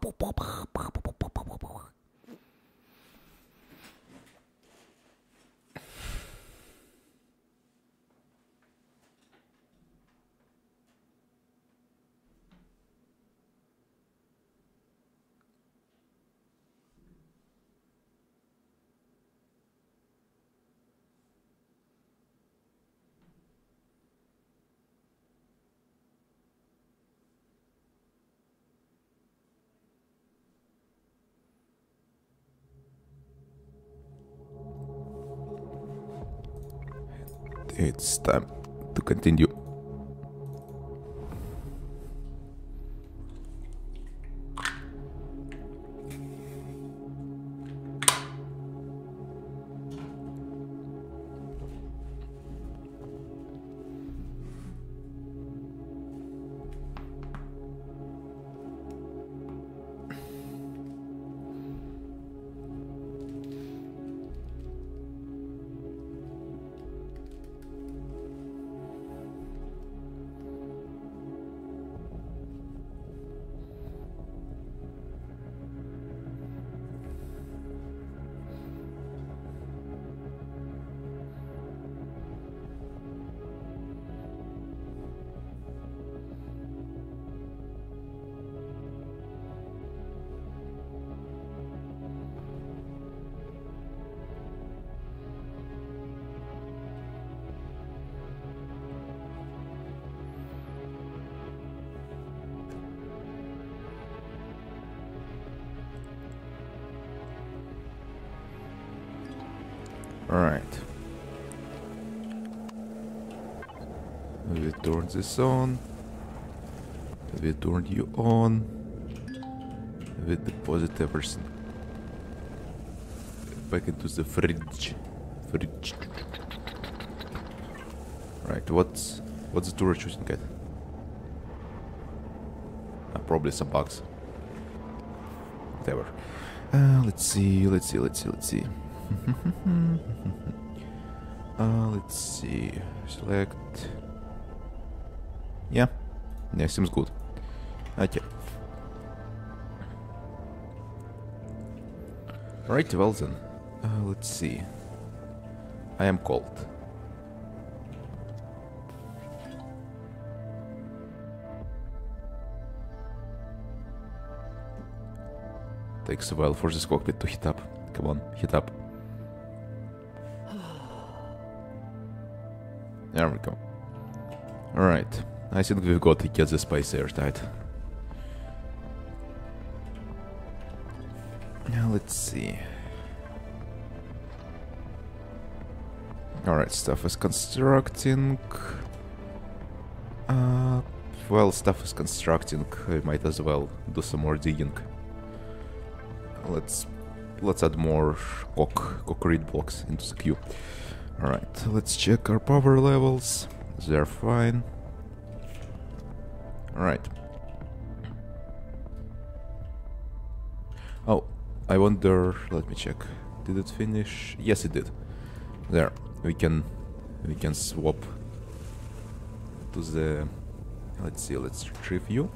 It's time to continue. Alright. We turn this on. We turn you on. We deposit everything back into the fridge. Right, what's the turret shooting at? Probably some bugs. Whatever. Let's see. Let's see. Select. Yeah, seems good. Okay. Right, well then. Let's see. I am cold. Takes a while for this cockpit to heat up. Come on, heat up. There we go. Alright. I think we've got to get the space airtight. Now let's see. Alright, stuff is constructing. Well, stuff is constructing. I might as well do some more digging. Let's add more concrete blocks into the queue. Alright, let's check our power levels. They're fine. Alright. Oh, I wonder, let me check. Did it finish? Yes, it did. There. We can swap to the, let's see, let's retrieve you.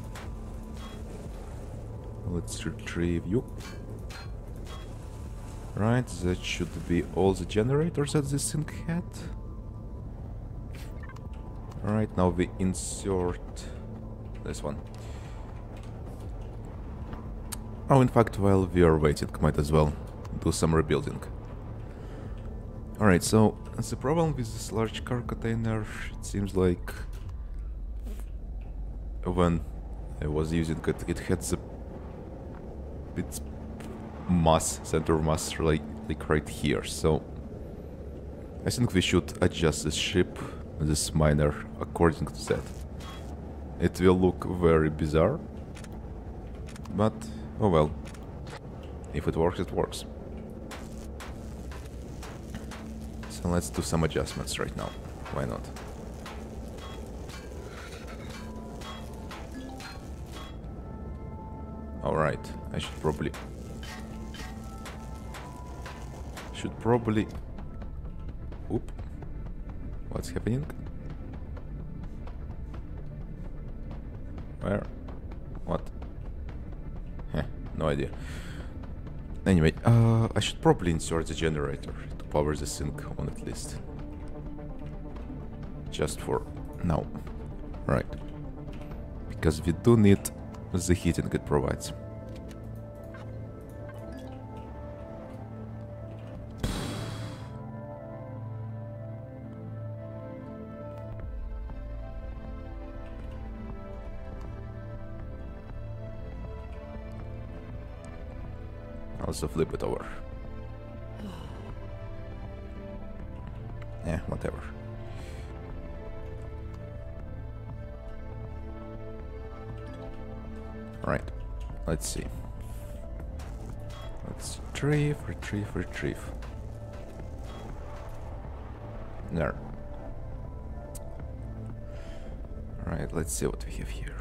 Right, that should be all the generators that this thing had. Alright, now we insert this one. Oh, in fact, while we are waiting, might as well do some rebuilding. Alright, so the problem with this large car container, it seems like when I was using it, it had its mass, center of mass, like right here, so I think we should adjust this ship, this miner, according to that. It will look very bizarre, but oh well, if it works, it works. So let's do some adjustments right now, why not? Alright, I should probably... Oop. What's happening? Where? What? Heh. No idea. Anyway, I should probably insert the generator to power the sink on at least. Just for now. Right. Because we do need the heating it provides. Also flip it over. Yeah, whatever. Right, let's see. Let's retrieve. There. Right, let's see what we have here.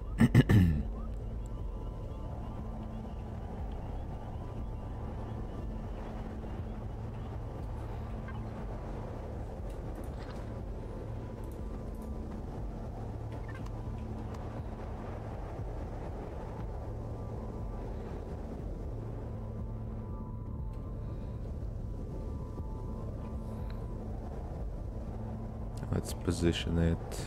Let's position it.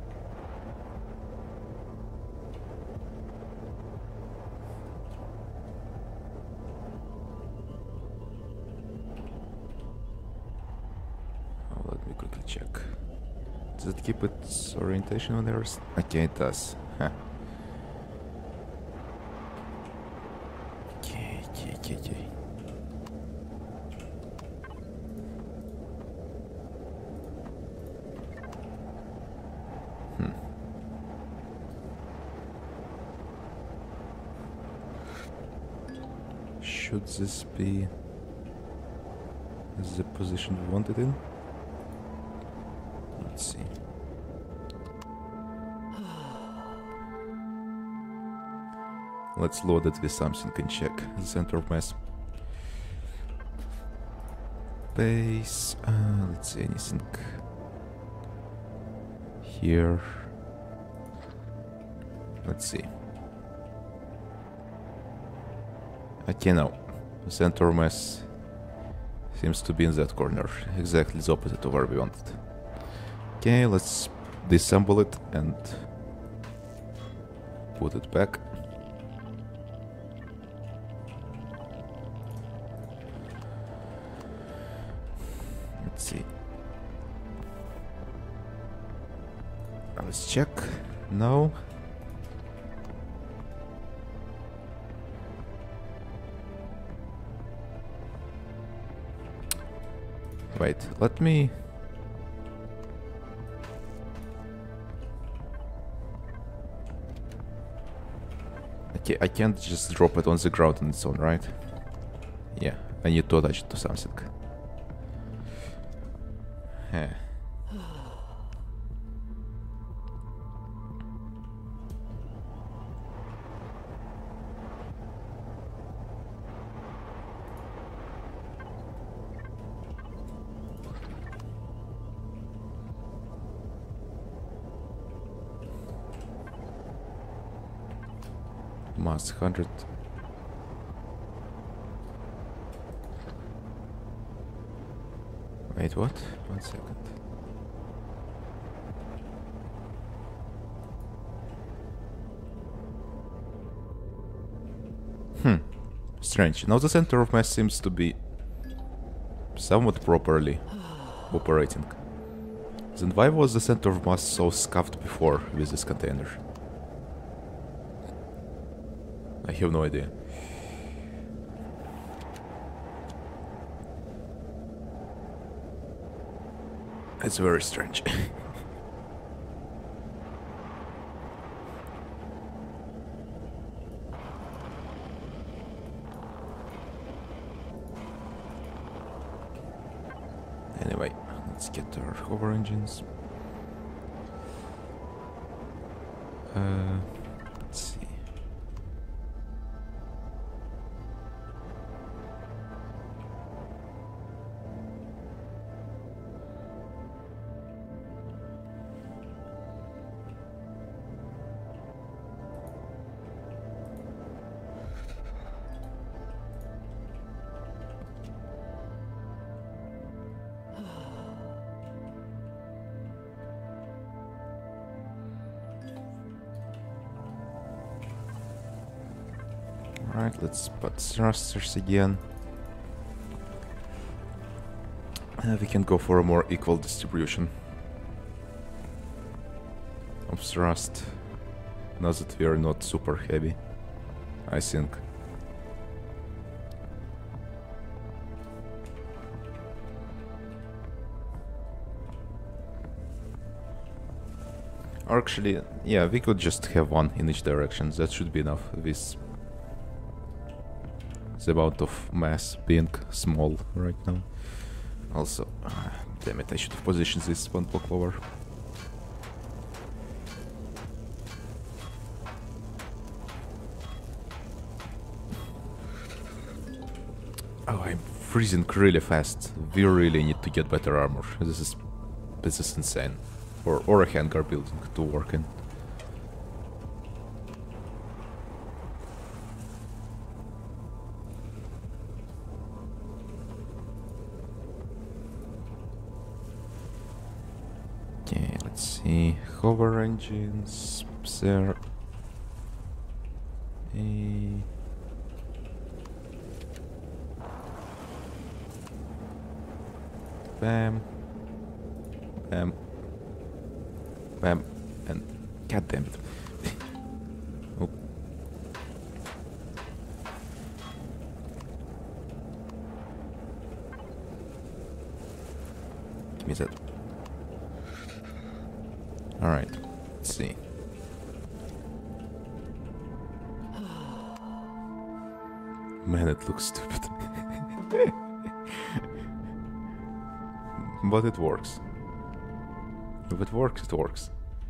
Oh, let me quickly check. Does it keep its orientation on there? Okay, it does. Huh. Okay. Should this be the position we want it in? Let's see. Let's load it with something and check the center of mass. Base. Let's see anything here. Let's see. Okay, now the center mass seems to be in that corner, exactly the opposite of where we want it. Okay, let's disassemble it and put it back. Let's see. Let's check. No. Wait, let me... Okay, I can't just drop it on the ground on its own, right? Yeah, I need to attach it to something. Huh. Mass 100. Wait, what? 1 second. Strange. Now the center of mass seems to be somewhat properly operating. Then why was the center of mass so scuffed before with this container? I have no idea. It's very strange. Anyway, let's get our hover engines. Let's see. Alright, let's spot thrusters again. We can go for a more equal distribution of thrust, now that we are not super heavy, I think. Or actually, yeah, we could just have one in each direction, that should be enough with the amount of mass being small right now. Also, damn it, I should have positioned this one block lower. Oh, I'm freezing really fast. We really need to get better armor. This is insane. Or a hangar building to work in. Okay, let's see. Hover engines there. Bam. Bam. Bam. And god damn it. Oh. Give me that. Alright, let's see. Man, it looks stupid. But it works. If it works, it works.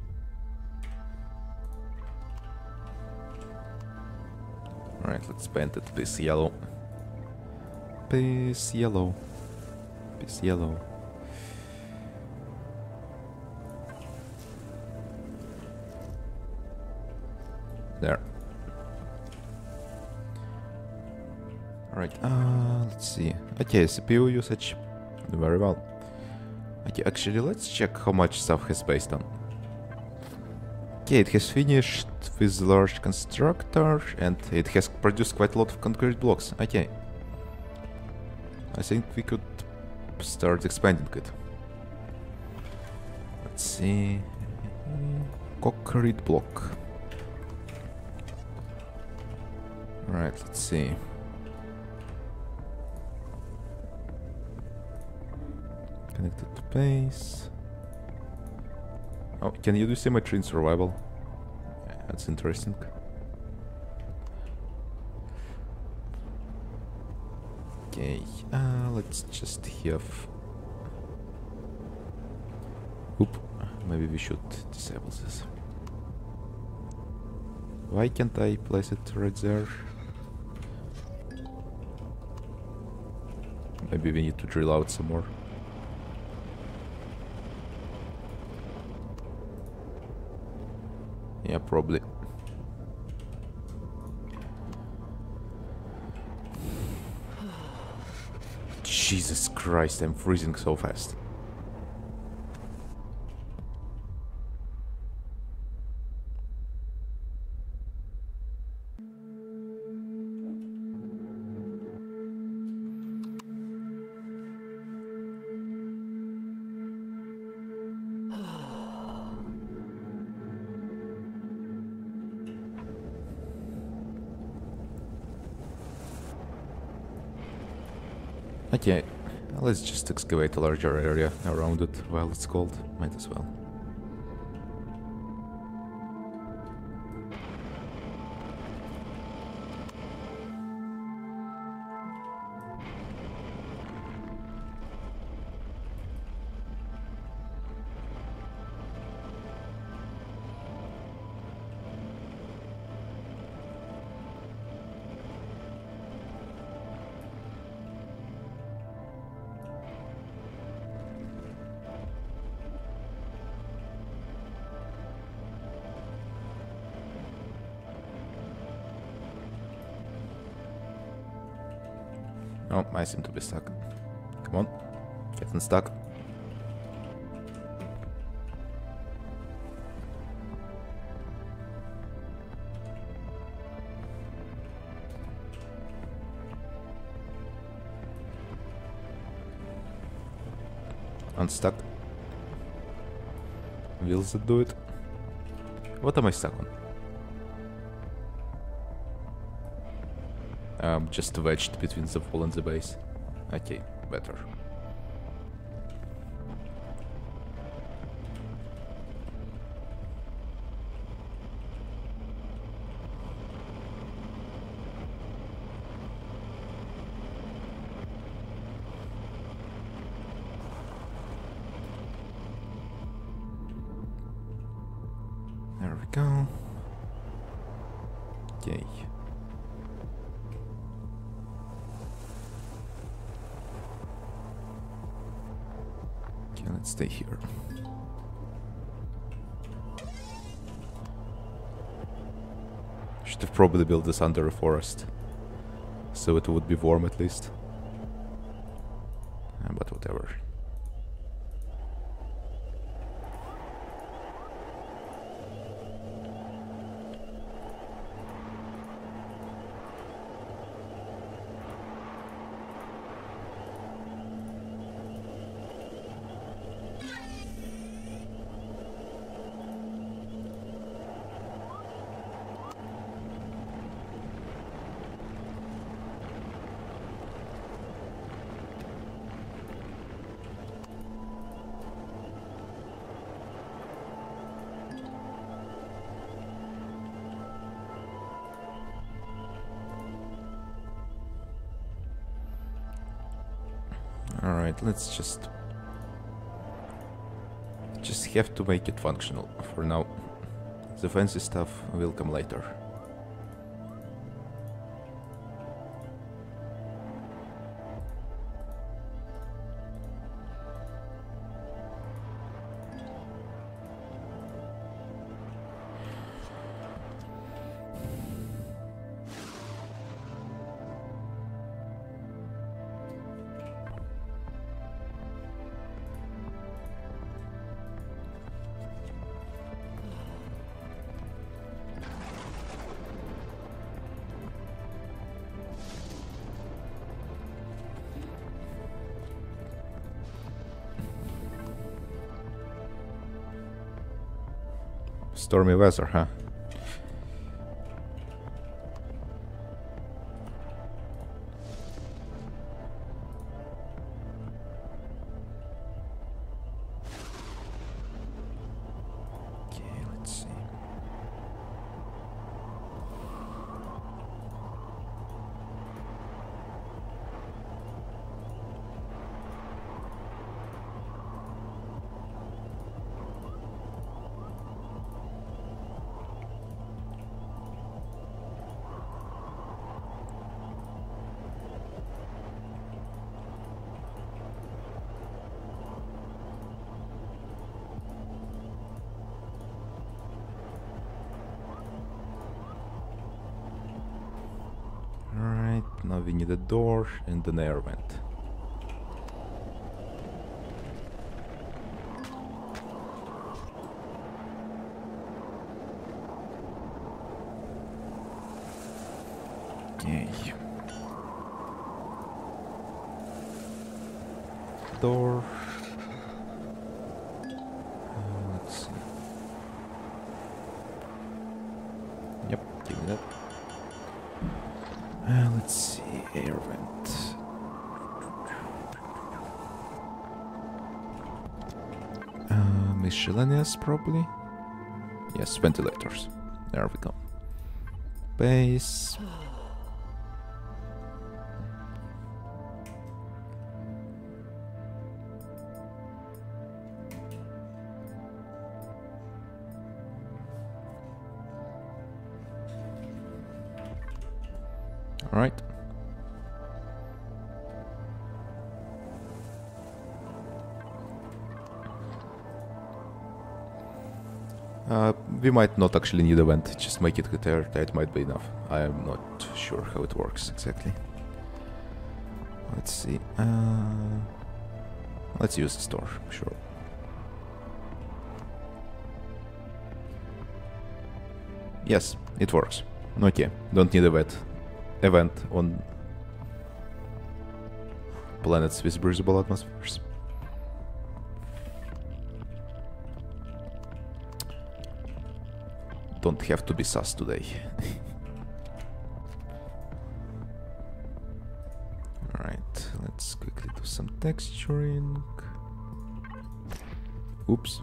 Alright, let's paint it piece yellow. Piece yellow. Piece yellow. There. Alright, let's see. Okay, CPU usage. Very well. Okay, actually, let's check how much stuff has based on. Okay, it has finished with large constructor and it has produced quite a lot of concrete blocks. Okay. I think we could start expanding it. Let's see. Concrete block. Right, let's see. Connected to base. Oh, can you do symmetry in survival? Yeah, that's interesting. Okay, let's just have... Oop, maybe we should disable this. Why can't I place it right there? Maybe we need to drill out some more. Yeah, probably. Jesus Christ, I'm freezing so fast. Okay, let's just excavate a larger area around it while it's cold. Might as well. Oh, I seem to be stuck. Come on, get unstuck. Unstuck. Wheels that do it. What am I stuck on? Just wedged between the wall and the base. Okay, better. There we go. Okay. Okay, let's stay here. Should have probably built this under a forest, so it would be warm at least. But whatever. Alright, let's just have to make it functional for now. The fancy stuff will come later. Stormy weather, huh? Okay, let's see. Now we need a door and an air vent. Okay. Door. Let's see. Yep, give me that. Let's see, air vent. Miscellaneous, probably. Yes, ventilators. There we go. Base. All right. We might not actually need a vent, just make it airtight might be enough. I am not sure how it works exactly. Let's see. Let's use the store, sure. Yes, it works. Okay, don't need a vent on planets with breathable atmospheres. don't have to be sus today. Alright, let's quickly do some texturing. Oops.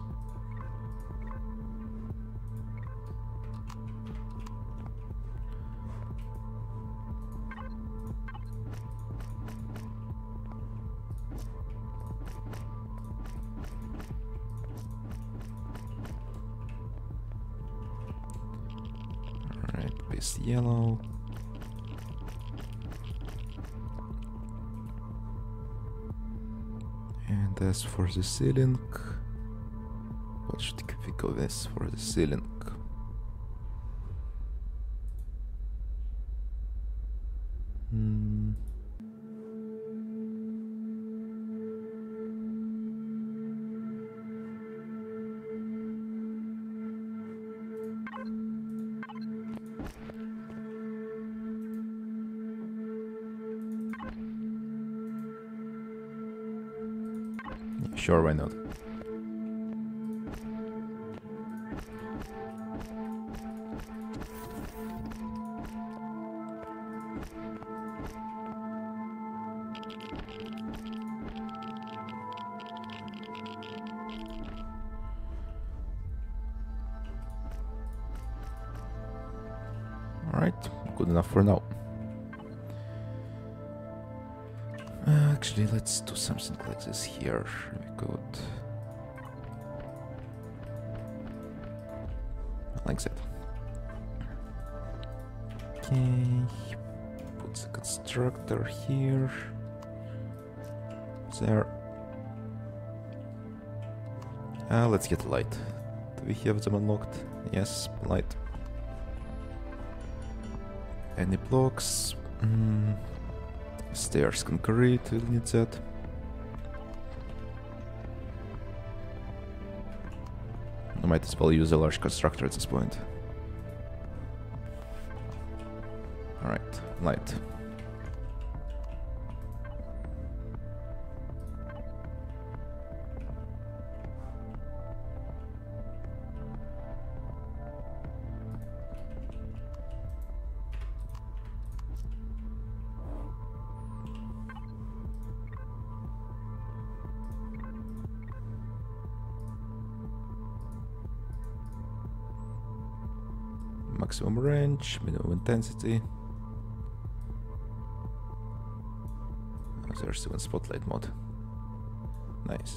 Alright, paste yellow. And as for the ceiling, what should we go this for the ceiling? Sure, why not? Alright, good enough for now. Actually, let's do something like this here. We could... like that. Okay, put the constructor here. There. Let's get light. Do we have them unlocked? Yes, light. Any blocks? Stairs, concrete, we'll need that. I might as well use a large constructor at this point. Alright, light. Maximum range, minimum intensity. Oh, there's even spotlight mode. Nice.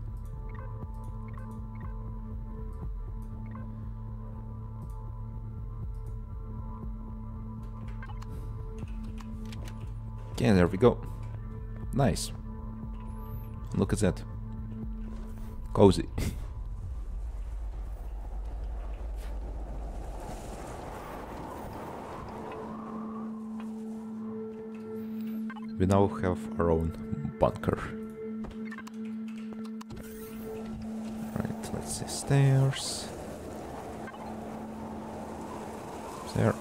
Okay, there we go. Nice. Look at that. Cozy. We now have our own bunker. Right, let's see, stairs. There.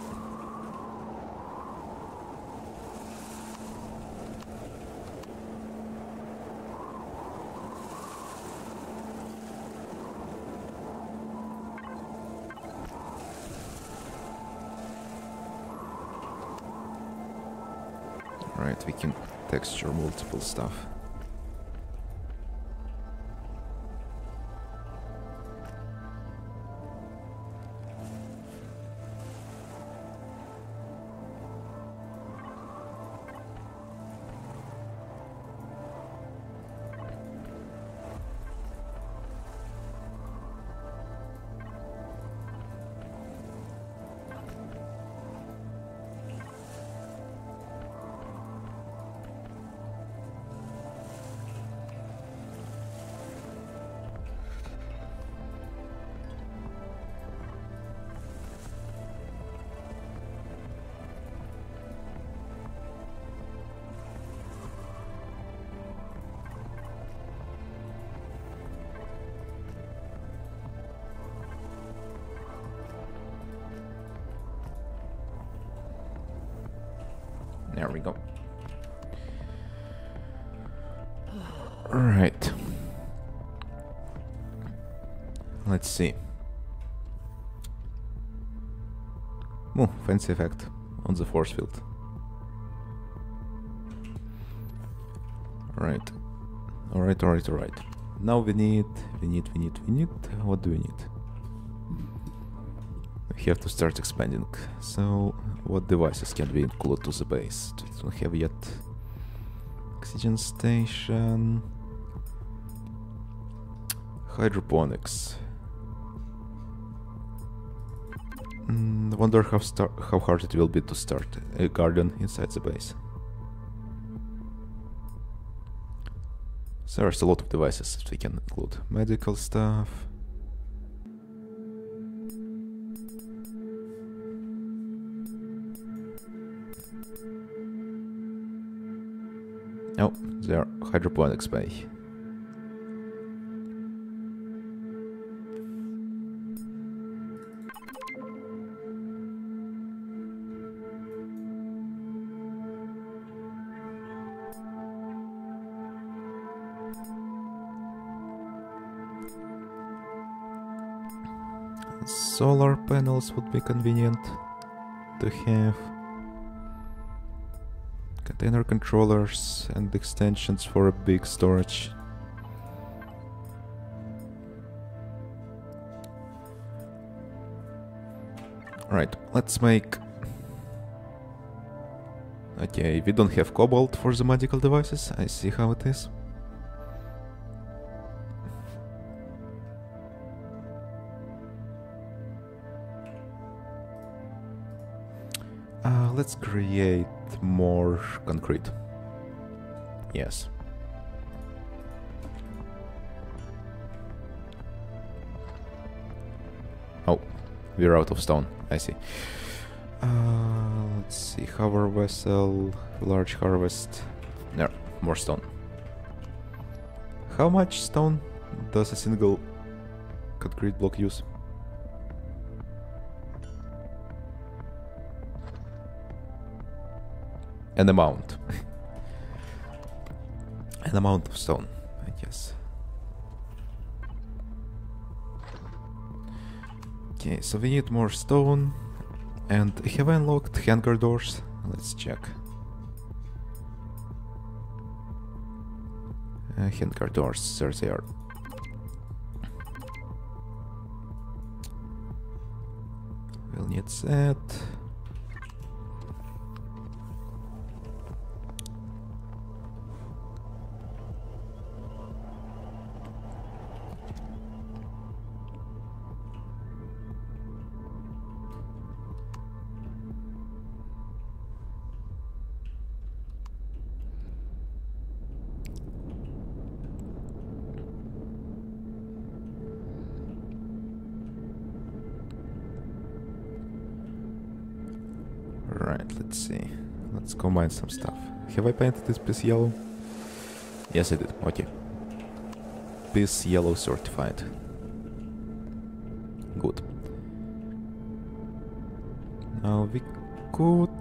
Right, we can texture multiple stuff. There we go. Alright. Let's see. Oh, fancy effect on the force field. Alright. Alright. Now we need... What do we need? We have to start expanding. So, what devices can we include to the base? We don't have yet. Oxygen station... Hydroponics. Wonder how hard it will be to start a garden inside the base. So there's a lot of devices that we can include. Medical stuff. Oh, there, hydroponics bay. Solar panels would be convenient to have. Container controllers and extensions for a big storage. Alright, let's make... Okay, we don't have cobalt for the medical devices, I see how it is. Let's create more concrete. Yes. Oh, we're out of stone. I see. Let's see. Hover vessel, large harvest. No, more stone. How much stone does a single concrete block use? An amount. An amount of stone, I guess. Okay, so we need more stone. And have I unlocked hangar doors? Let's check. Hangar doors, there they are. We'll need that. Right, let's see. Let's combine some stuff. Have I painted this piece yellow? Yes, I did. Okay. Piece yellow certified. Good. Now we could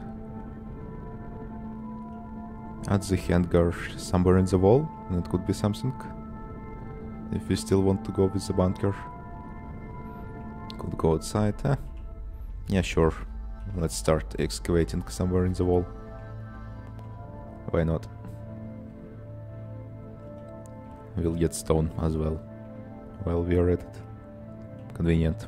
add the hangar somewhere in the wall, and it could be something. If we still want to go with the bunker. Could go outside. Yeah, sure. Let's start excavating somewhere in the wall. Why not? We'll get stone as well while we are at it. Convenient.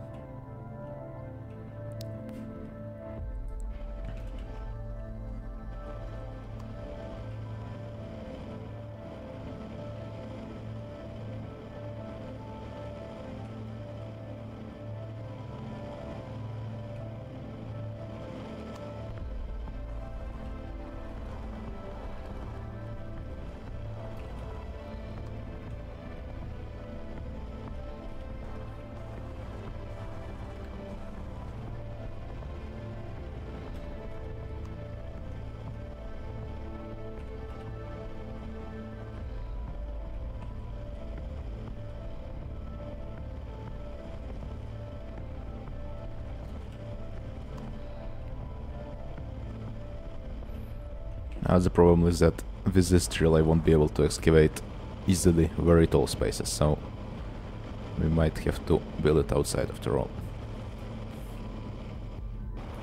Now the problem is that with this drill I won't be able to excavate easily very tall spaces, so we might have to build it outside after all.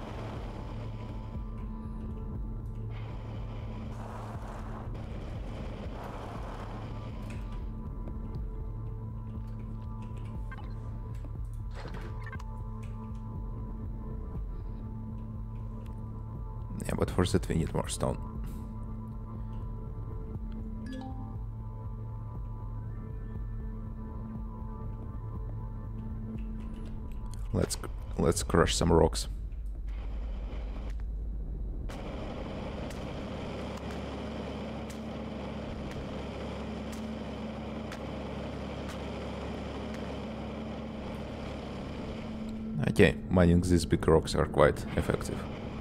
Yeah, but for that we need more stone. Let's crush some rocks. Okay, mining these big rocks are quite effective.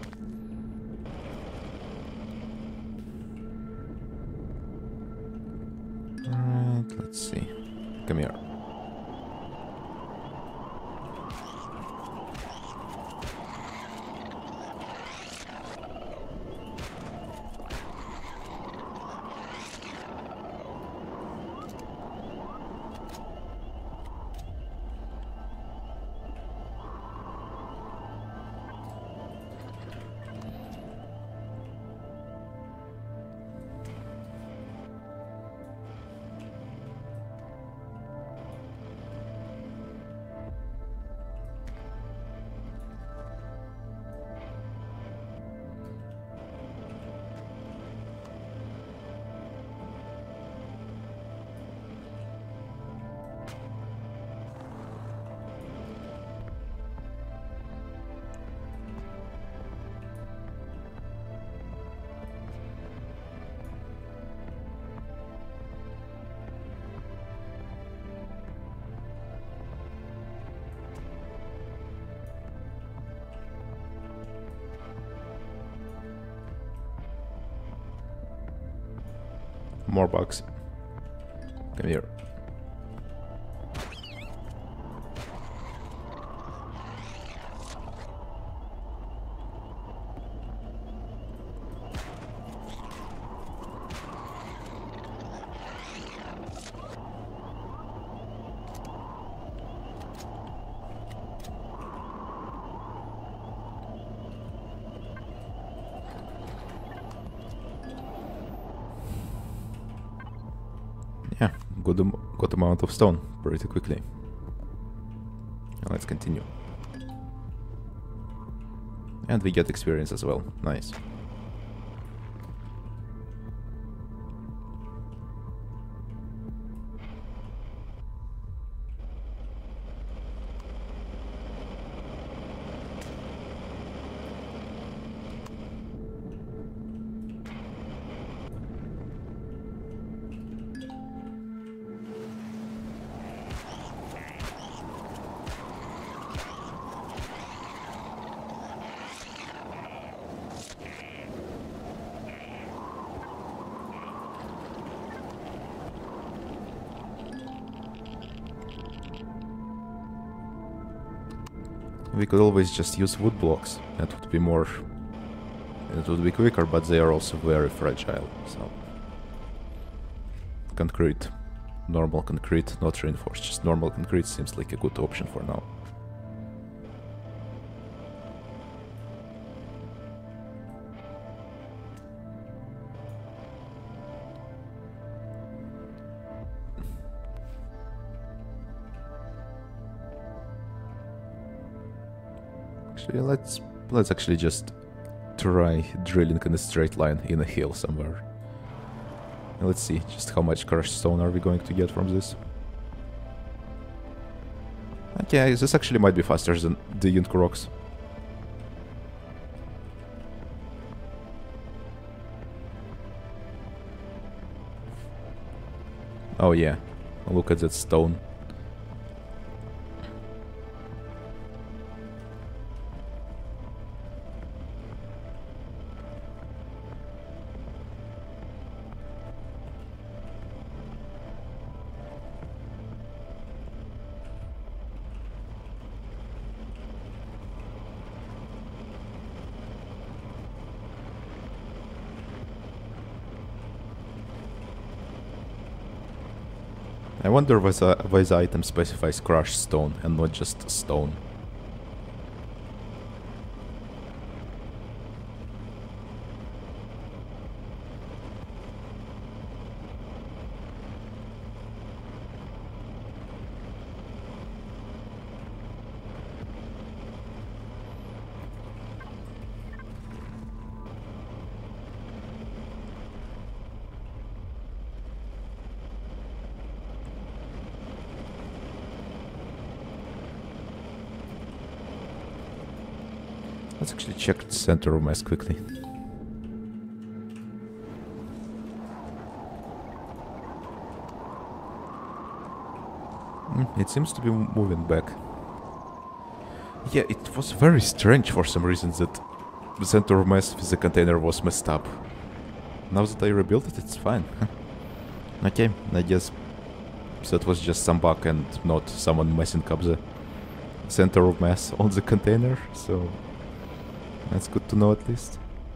Alright, let's see. Come here. More bugs. Come here. Yeah, good amount of stone pretty quickly. Let's continue. And we get experience as well. Nice. We could always just use wood blocks. That would be more... It would be quicker, but they are also very fragile, so... Concrete. Normal concrete, not reinforced. Just normal concrete seems like a good option for now. Actually, let's actually just try drilling in a straight line in a hill somewhere. And let's see just how much crushed stone are we going to get from this. Okay, this actually might be faster than digging rocks. Oh yeah, look at that stone. I wonder why the item specifies crushed stone and not just stone. Let's actually check the center of mass quickly. It seems to be moving back. Yeah, it was very strange for some reason that the center of mass with the container was messed up. Now that I rebuilt it, it's fine. Okay, I guess that was just some bug and not someone messing up the center of mass on the container, so that's good to know at least.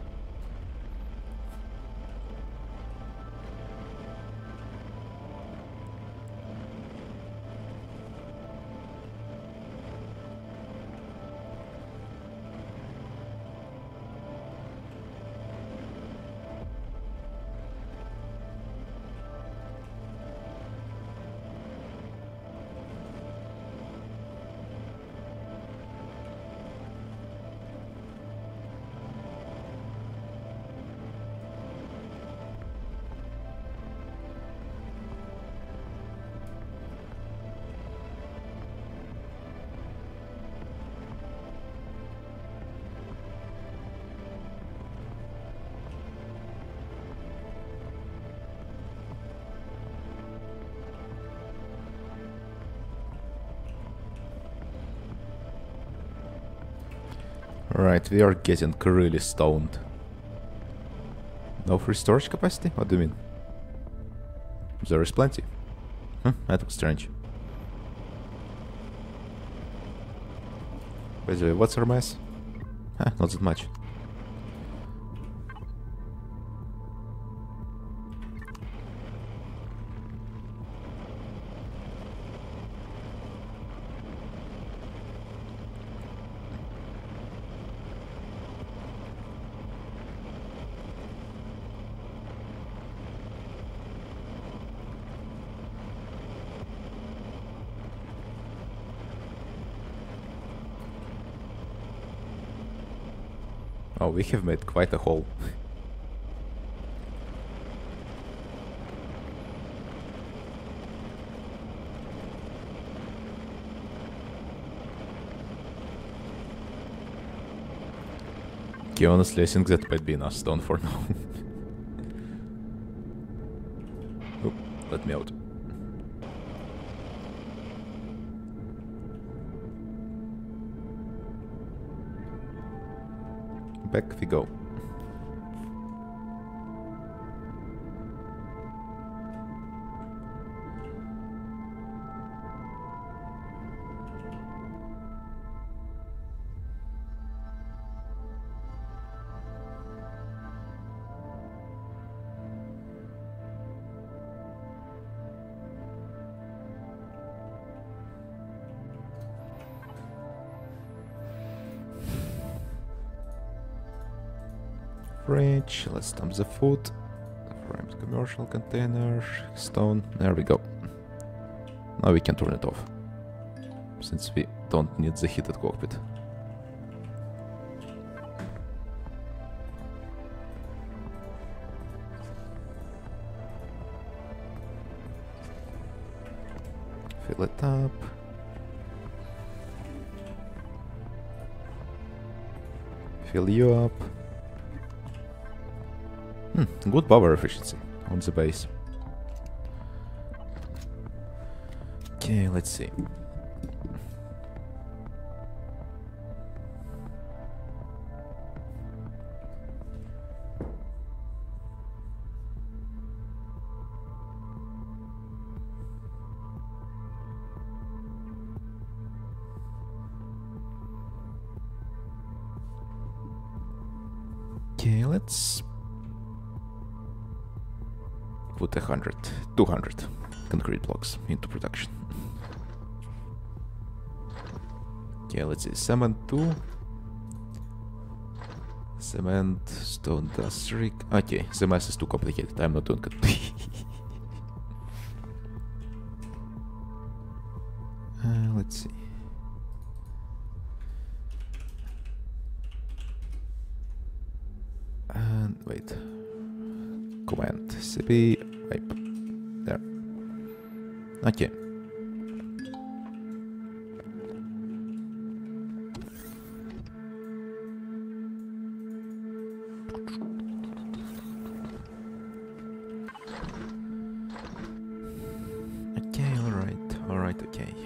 Right, we are getting really stoned. No free storage capacity? What do you mean? There is plenty. That looks strange. By the way, what's our mass? Not that much. Oh, we have made quite a hole. Okay, honestly, I think that might be enough stone for now. Oh, let me out. Back we go. Fridge, let's dump the food. Framed commercial container, stone, there we go. Now we can turn it off, since we don't need the heated cockpit. Fill it up. Fill you up. Good power efficiency on the base. Okay, let's see. Okay, let's put 200 concrete blocks into production. Okay, let's see, cement 2. Cement, stone, dust, rig. Okay, the mass is too complicated, I'm not doing it. Let's see. And wait. Command cp wipe. There. Okay. Okay, alright, okay.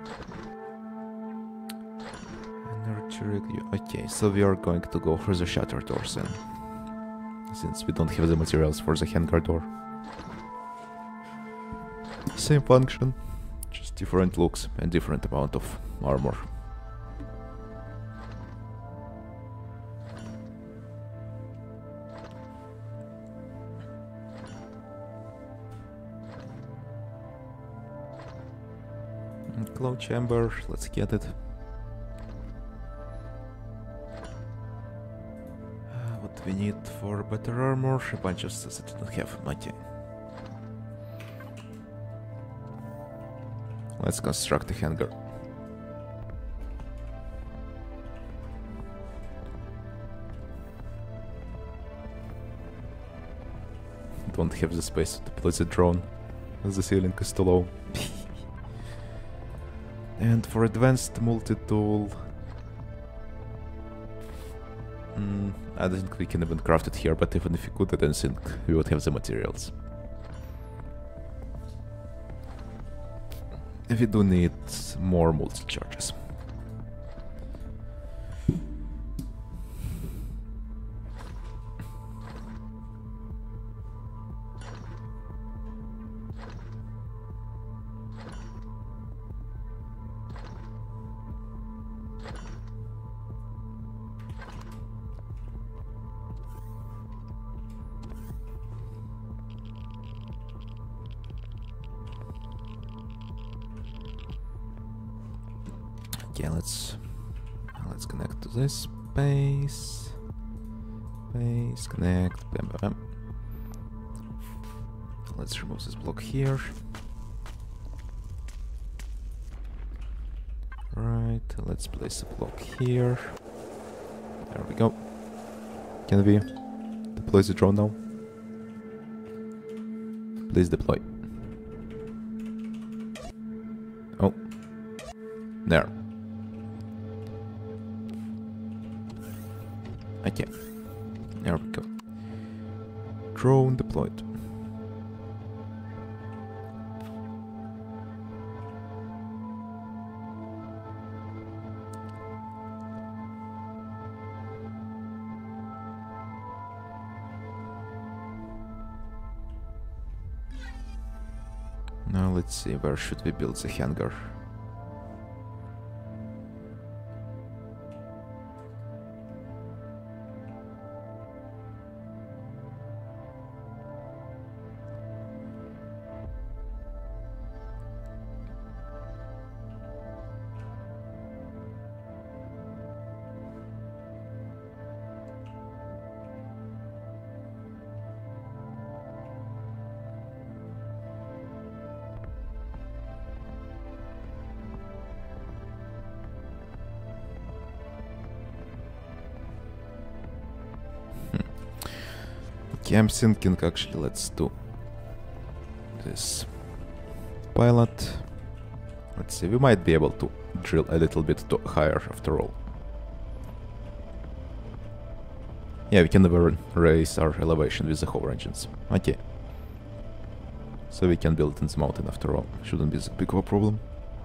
Energy review. Okay, so we are going to go for the shutter doors then. Since we don't have the materials for the hangar door. Same function, just different looks and different amount of armor. Cloud chamber, let's get it. What we need for better armor? A bunch of stuff that we don't have. Okay. Let's construct a hangar. Don't have the space to place a drone, as the ceiling is too low. And for advanced multi-tool... I don't think we can even craft it here, but even if we could, I don't think we would have the materials. We do need more multi-charges. Okay, let's connect to this space. Space, connect, bam, bam, bam. Let's remove this block here. Right, let's place a block here. There we go. Can we deploy the drone now? Please deploy. Oh. There. Okay. There we go. Drone deployed. Now let's see, where should we build the hangar? Okay, I'm thinking actually let's do this pilot. Let's see, we might be able to drill a little bit higher after all. Yeah, we can never raise our elevation with the hover engines. Okay. So we can build in the mountain after all. Shouldn't be that big of a problem.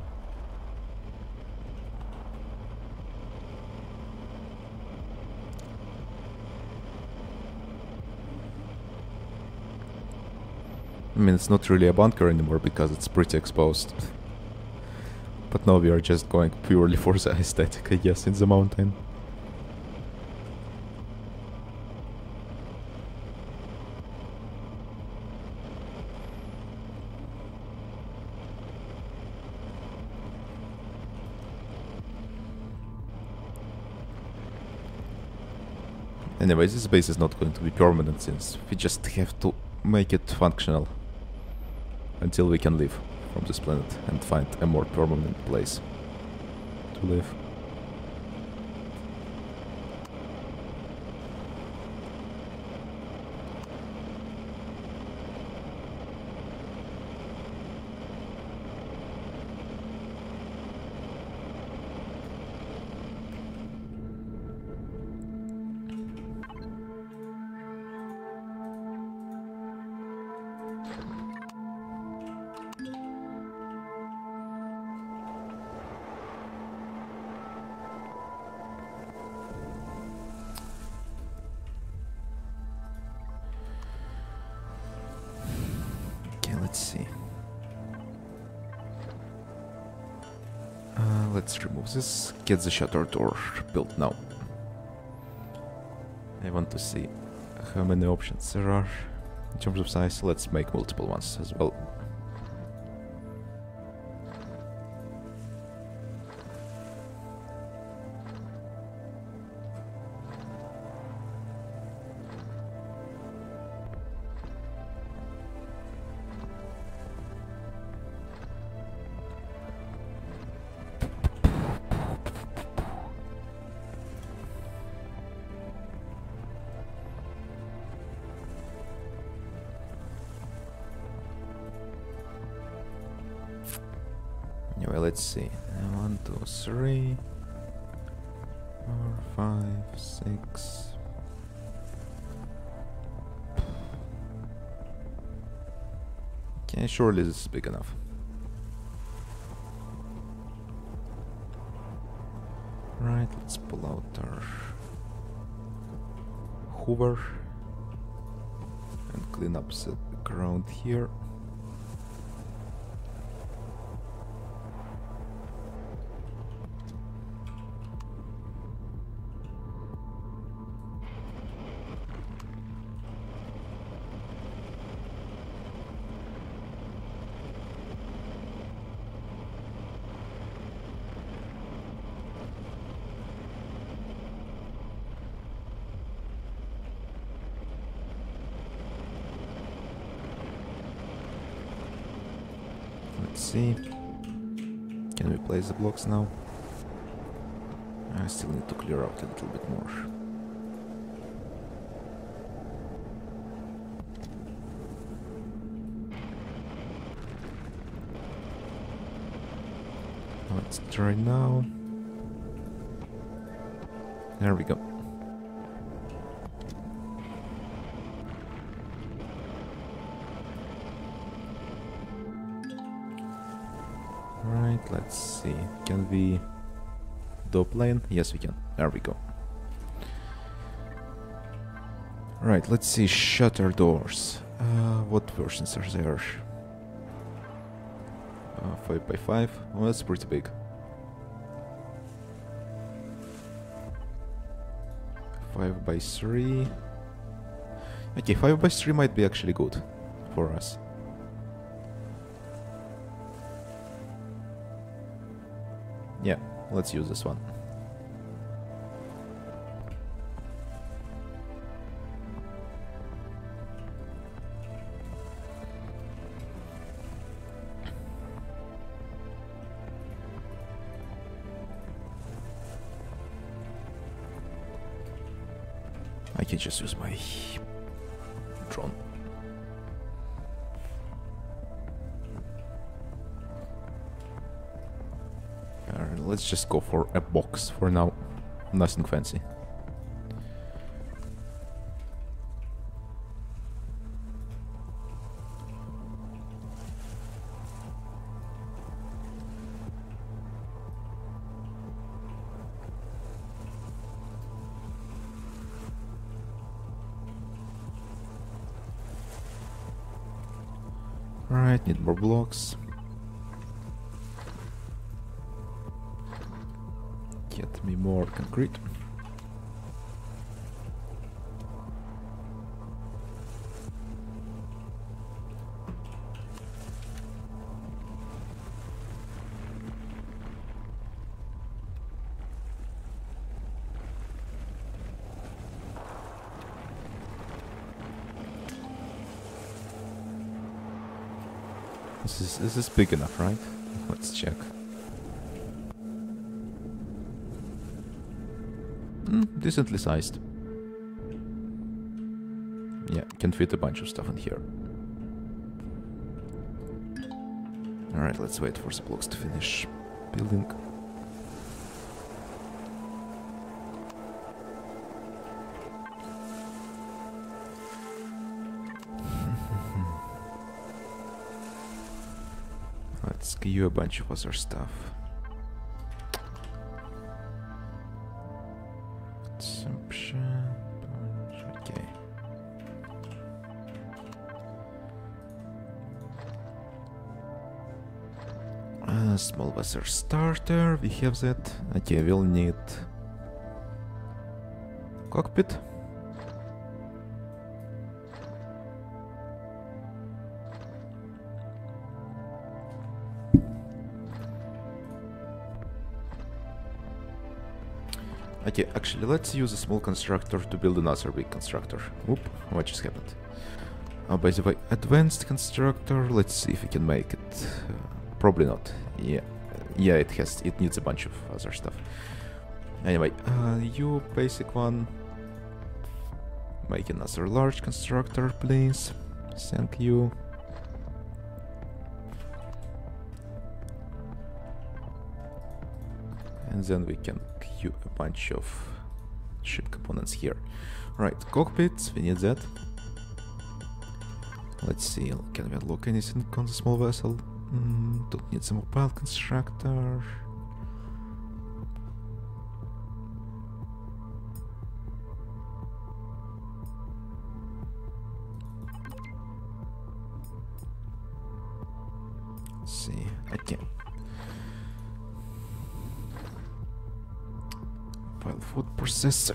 I mean, it's not really a bunker anymore because it's pretty exposed. But now we are just going purely for the aesthetic, I guess, in the mountain. Anyways, this base is not going to be permanent since we just have to make it functional until we can leave from this planet and find a more permanent place to live. let's remove this. Get the shutter door built now. I want to see how many options there are in terms of size. Let's make multiple ones as well. Anyway, let's see. 1, 2, 3, 4, 5, 6. Okay, surely this is big enough. Right, let's pull out our Hoover and clean up the ground here. Let's see. Can we place the blocks now? I still need to clear out a little bit more. Let's try now. There we go. Right, let's see. Can we do plane? Yes, we can. There we go. Right, let's see. Shutter doors. What versions are there? 5x5. Well, that's pretty big. 5x3. Okay, 5x3 might be actually good for us. Yeah, let's use this one. I can just use my drone. Let's just go for a box for now. Nothing fancy. Right, need more blocks. Get me more concrete. This is big enough, right? Let's check. Decently sized. Yeah, can fit a bunch of stuff in here. Alright, let's wait for the blocks to finish building. Let's give you a bunch of other stuff. Okay. Small vessel starter, we have that. Okay, we'll need cockpit. Okay, actually, let's use a small constructor to build another big constructor. Oop, what just happened? Oh, by the way, advanced constructor, let's see if we can make it. Probably not. Yeah, it needs a bunch of other stuff. Anyway, you basic one. Make another large constructor, please. Thank you. And then we can queue a bunch of ship components here. Right, cockpits, we need that. Let's see, can we unlock anything on the small vessel? Don't need some mobile constructor. Let's see, okay. Mobile food processor.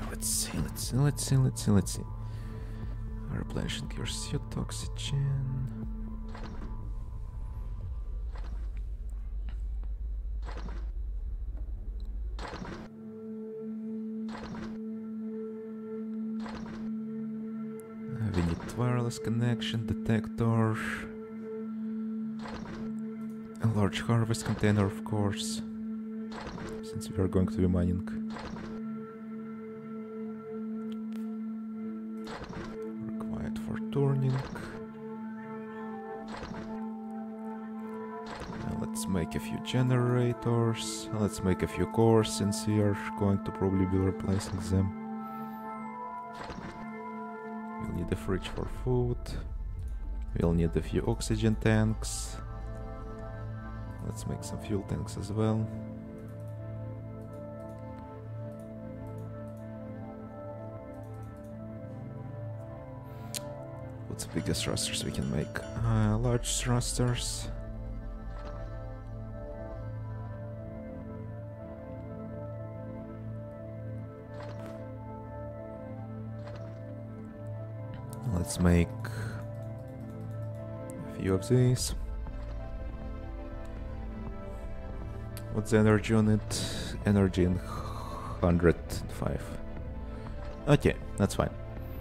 Let's see. Replenishing your suit oxygen. We need wireless connection, detector, a large harvest container, of course, since we are going to be mining. Required for turning. Let's make a few generators. Let's make a few cores, since we are going to probably be replacing them. We'll need a fridge for food. We'll need a few oxygen tanks. Let's make some fuel tanks as well. What's the biggest thrusters we can make? Large thrusters. Let's make a few of these. What's the energy on it? Energy in 105. Okay, that's fine.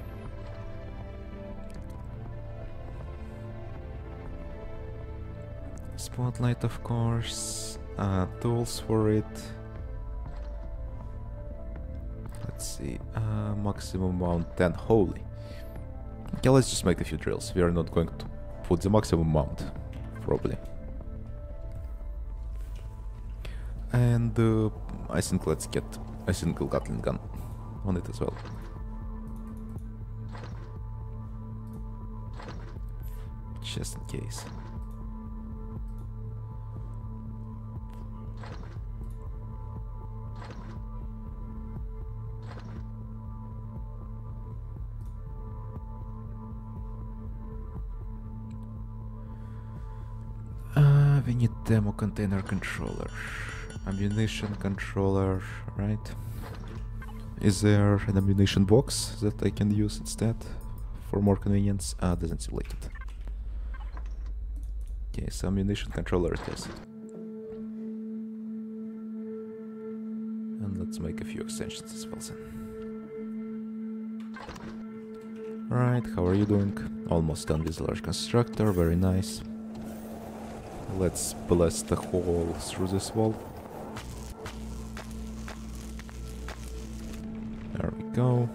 Spotlight, of course. Tools for it. Let's see. Maximum mount 10. Holy. Okay, let's just make a few drills. We are not going to put the maximum mount, probably. And I think let's get a single Gatling gun on it as well. Just in case. We need demo container controller, ammunition controller, right? Is there an ammunition box that I can use instead for more convenience? Doesn't seem like it. Okay, so ammunition controller it is. And let's make a few extensions as well then. Right, how are you doing? Almost done with the large constructor, very nice. Let's blast the hole through this wall. There we go.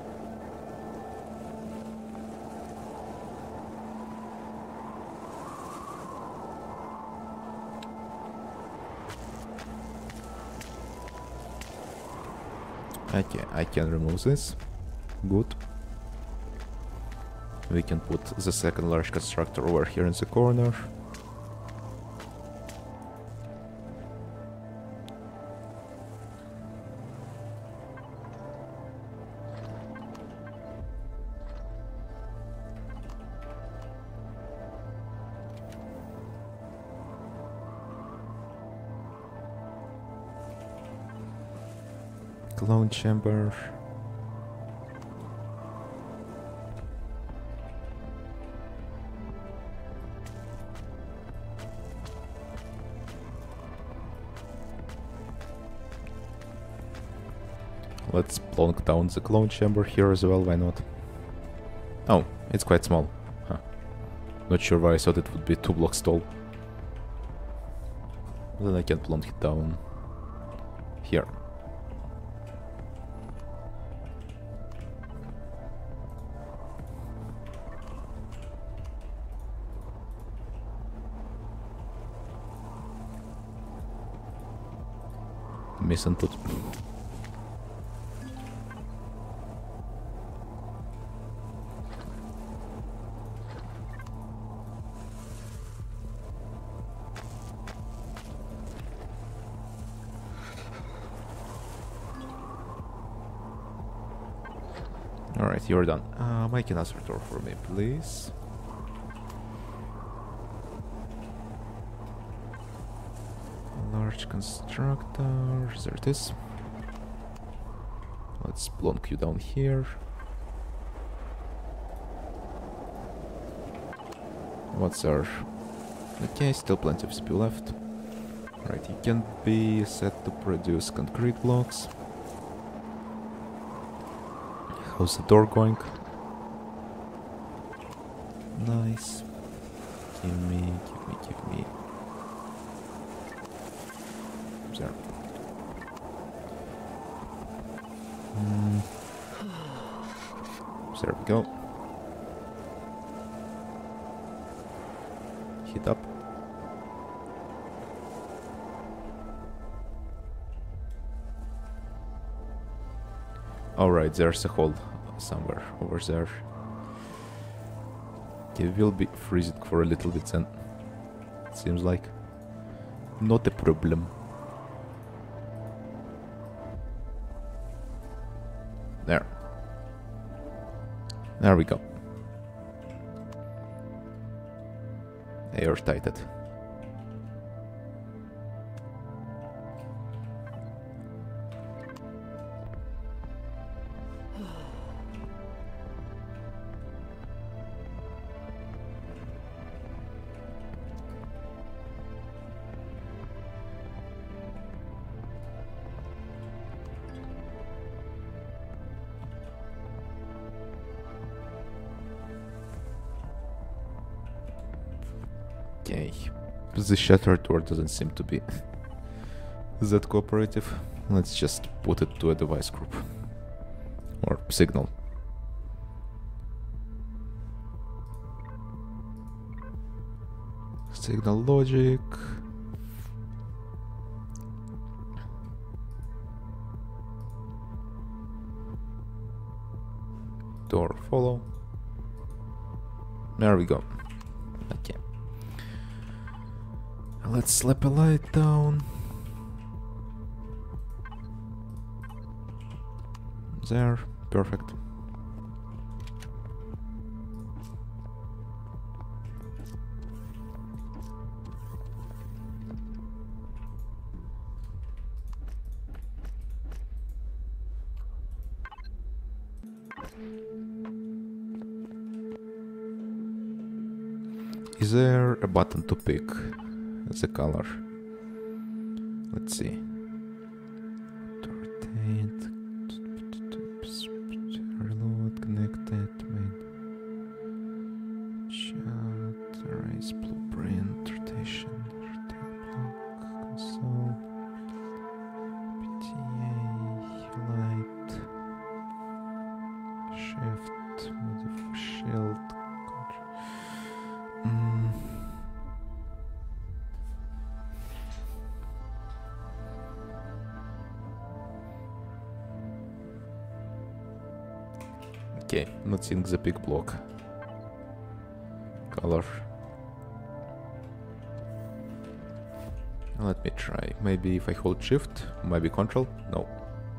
Okay, I can remove this. Good. We can put the second large constructor over here in the corner. Clone chamber. Let's plonk down the clone chamber here as well, why not? Oh, it's quite small. Huh. Not sure why I thought it would be 2 blocks tall. Then I can plonk it down here. Miss input. Alright, you're done. Make another door for me, please. Large constructor. There it is. Let's plonk you down here. What's our... Okay, still plenty of CPU left. Right, you can be set to produce concrete blocks. How's the door going? Nice. Give me. There. There we go. Heat up. Alright, there's a hole somewhere over there. It will be freezing for a little bit then. It seems like. Not a problem. There. There we go. Airtighted. Okay, the shattered door doesn't seem to be that cooperative. Let's just put it to a device group. Or signal. Signal logic. Door follow. There we go. Okay. Let's slap a light down. There, perfect. Is there a button to pick the color? Let's see. To rotate, reload, connected, main chat, erase blueprint, rotation, rotate block, console, PTA, light, shift, modify shield. Okay, not seeing the big block. Color. Let me try. Maybe if I hold shift, maybe control? No.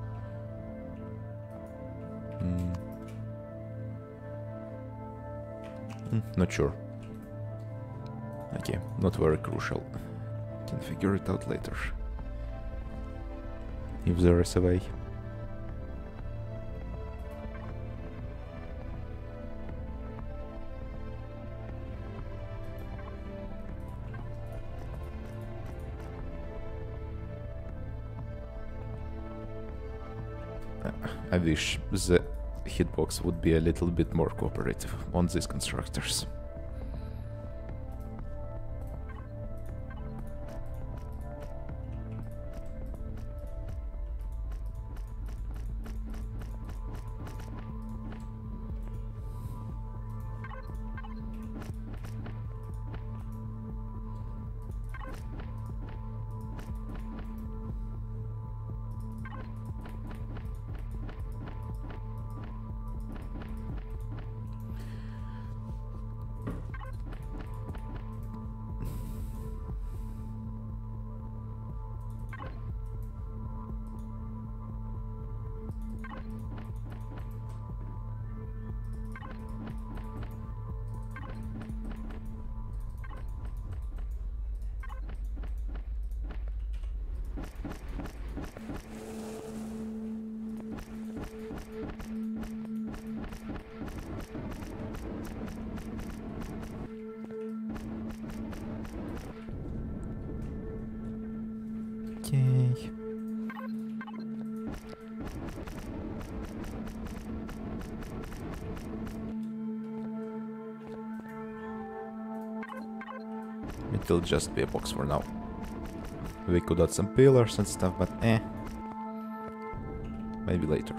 Not sure. Okay, not very crucial. Can figure it out later. If there is a way. I wish the hitbox would be a little bit more cooperative on these constructors. Okay. It'll just be a box for now. We could add some pillars and stuff, but maybe later.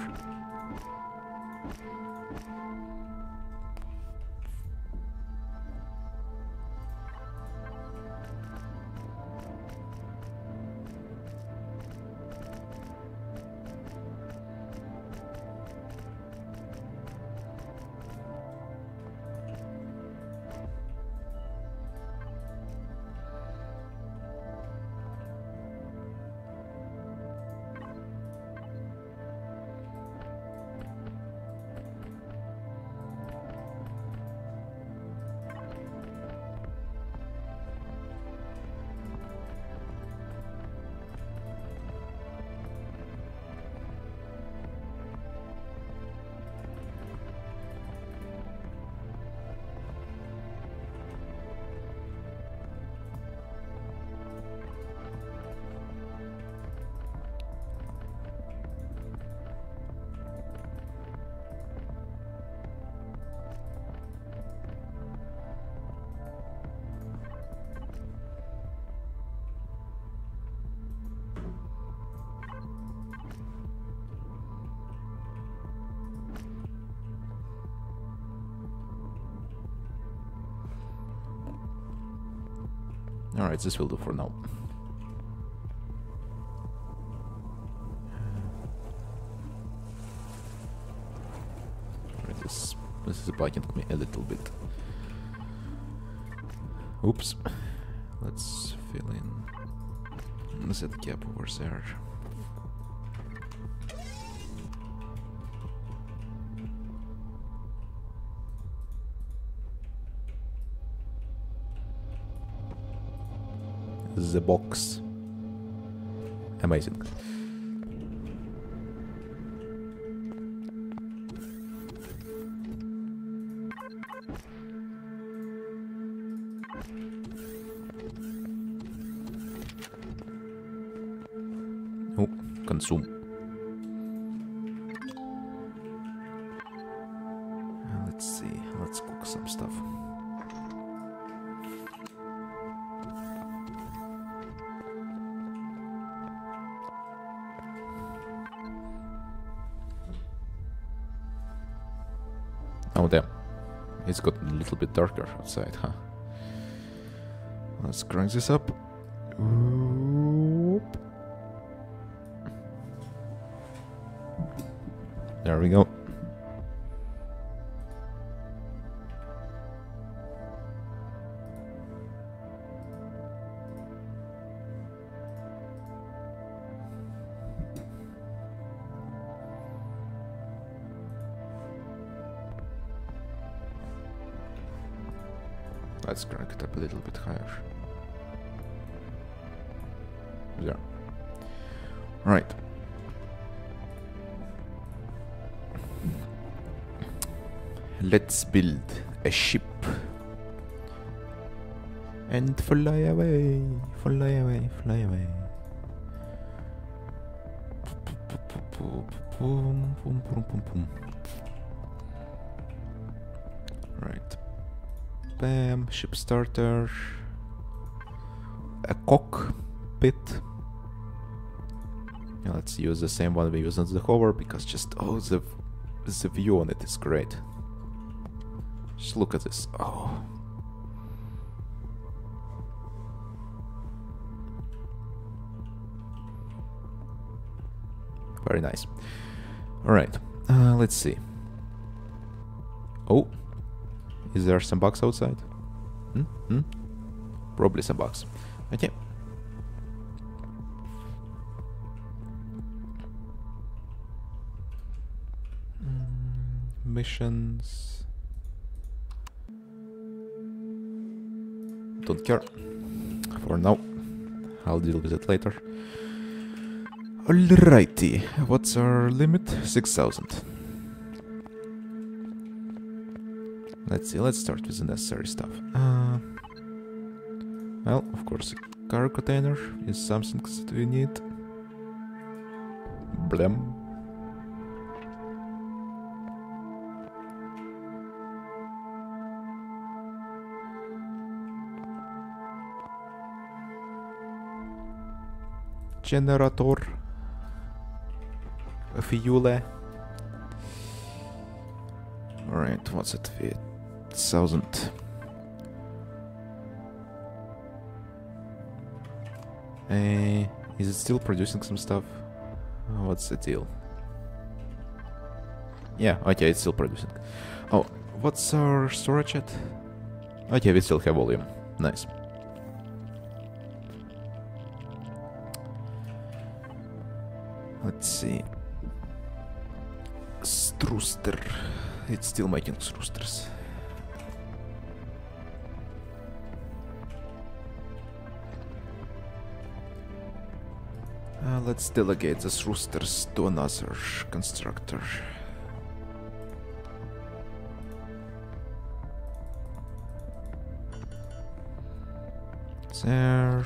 Alright, this will do for now. Alright, this is bugging me a little bit. Oops. Let's fill in that gap over there. The box. Amazing. Oh, consume. Let's see. Let's cook some stuff. Oh damn, it's got a little bit darker outside, huh? Let's crank this up. Oop. There we go. Let's crank it up a little bit higher. There. Right. Let's build a ship. And fly away, fly away, fly away. Boom, boom, boom, boom, boom. Right. Bam, ship starter. A cockpit. Yeah, let's use the same one we use on the hover because just the view on it is great. Just look at this. Oh. Very nice. Alright, let's see. Oh, is there some bugs outside? Probably some bugs. Okay. Missions. Don't care. For now. I'll deal with it later. Alrighty. What's our limit? 6,000. Let's see. Let's start with the necessary stuff. Well, of course, a cargo container is something that we need. Blam. Generator. A fuel. Alright, what's it? 1,000. Is it still producing some stuff? What's the deal? Yeah, okay, it's still producing. Oh, what's our storage at? Okay, we still have volume. Nice. Let's see. Struster. It's still making Strusters. Let's delegate the Strusters to another constructor. There.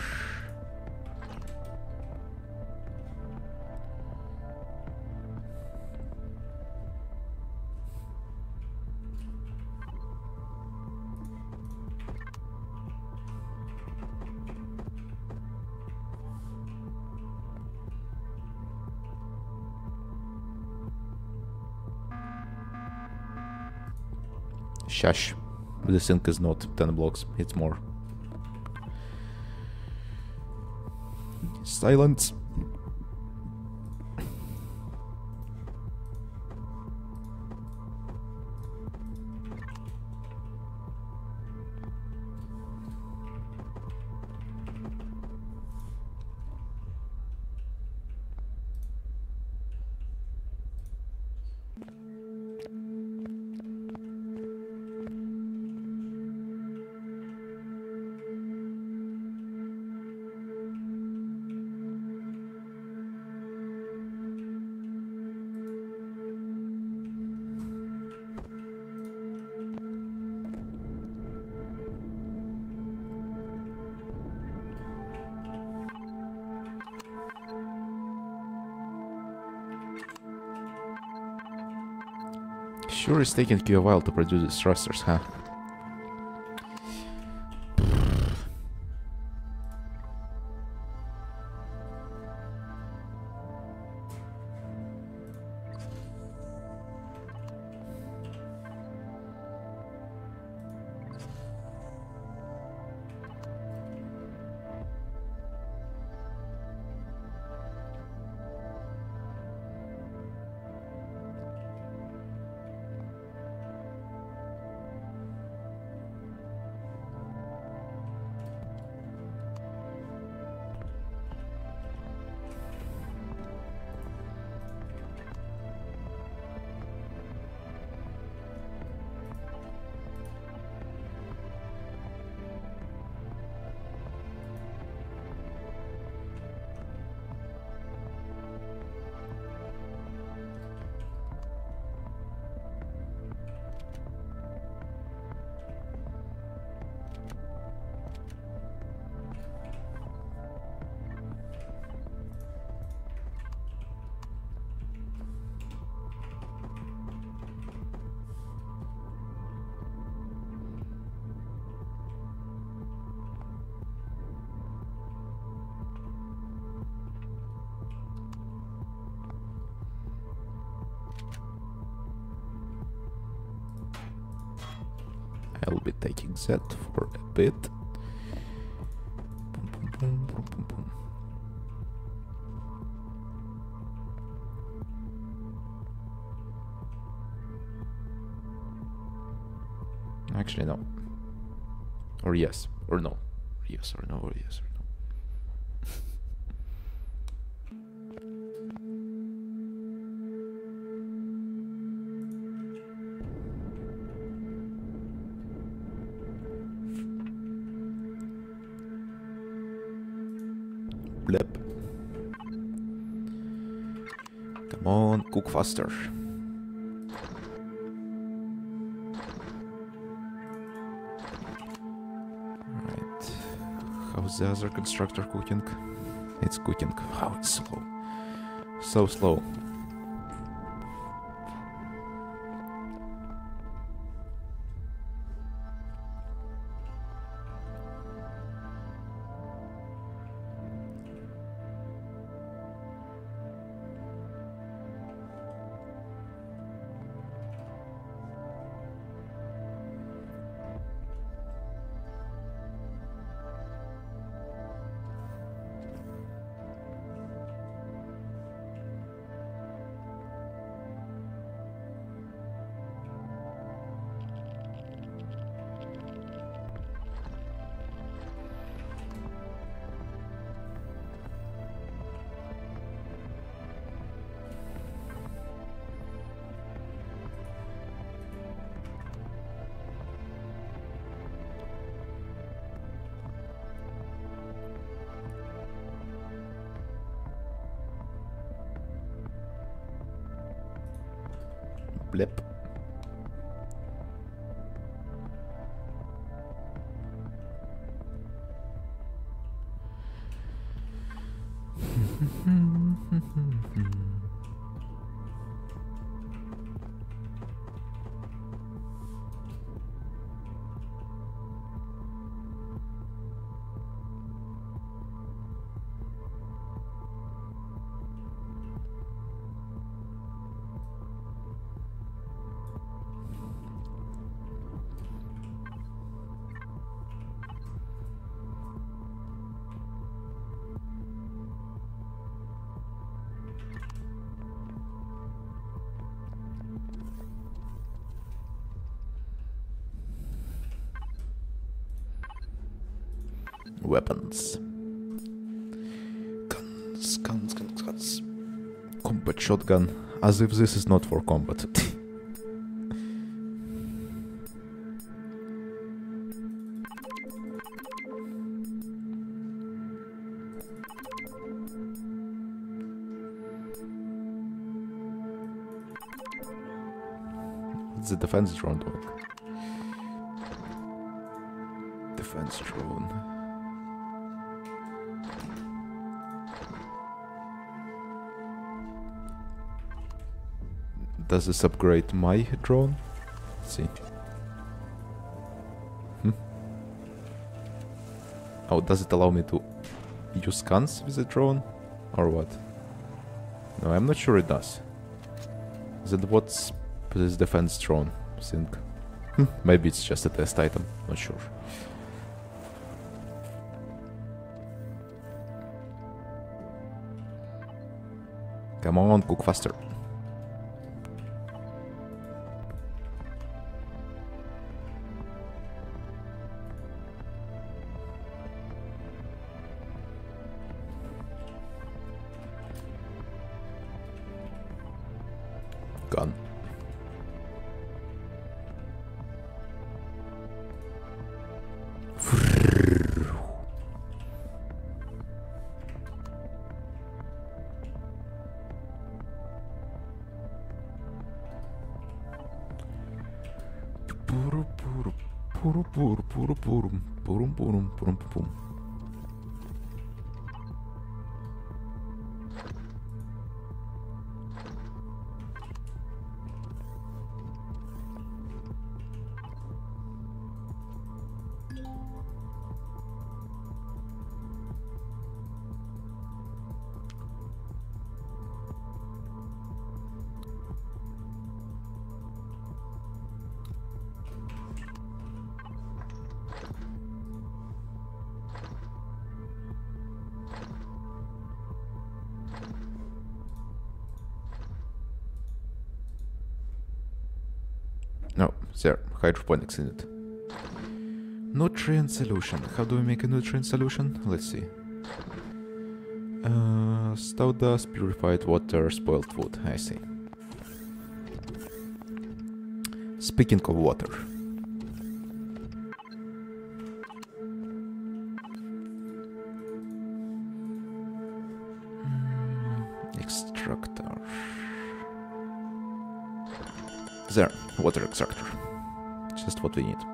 Shush. The sync is not 10 blocks, it's more. Silence. Sure it's taking you a while to produce these thrusters, huh? I'll be taking that for a bit. Boom, boom, boom, boom, boom. Actually, no. Or yes, or no. Yes or no, or yes or no. Blip. Come on, cook faster. Right. How's the other constructor cooking? It's cooking. How it's slow. So slow. Blip. Weapons. Guns. Combat shotgun. As if this is not for combat. What's the defense drone doing? Defense drone. Does this upgrade my drone? Let's see. Oh, does it allow me to use guns with the drone? Or what? No, I'm not sure it does. Is it what's this defense drone? I think. Maybe it's just a test item, not sure. Come on, cook faster. Gun. No, there, hydroponics in it. Nutrient solution. How do we make a nutrient solution? Let's see. Stardust, purified water, spoiled food. I see. Speaking of water. Extractor. There, water extractor. Just what we need.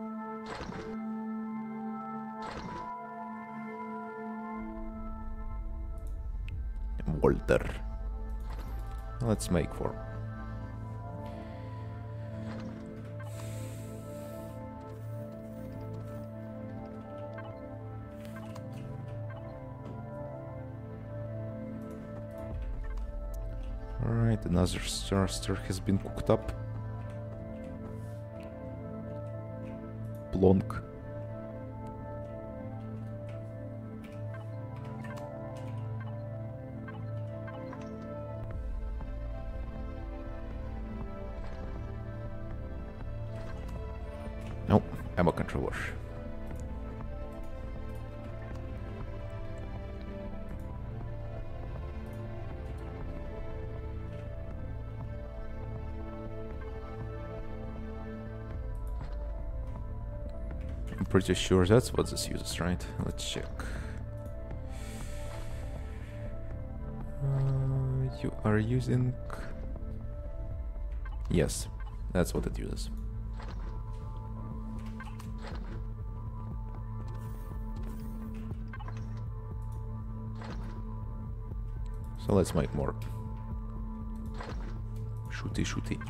Water. Let's make 4. Alright, another starter has been cooked up. Plonk. No, ammo controller. I'm pretty sure that's what this uses, right? Let's check. You are using... Yes, that's what it uses. So let's make more. Shooty, shooty.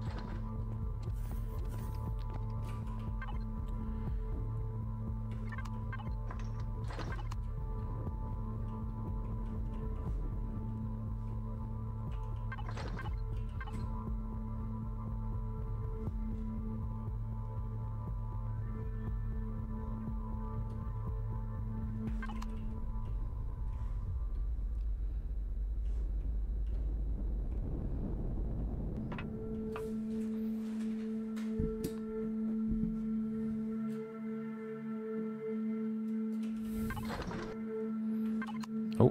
Oh.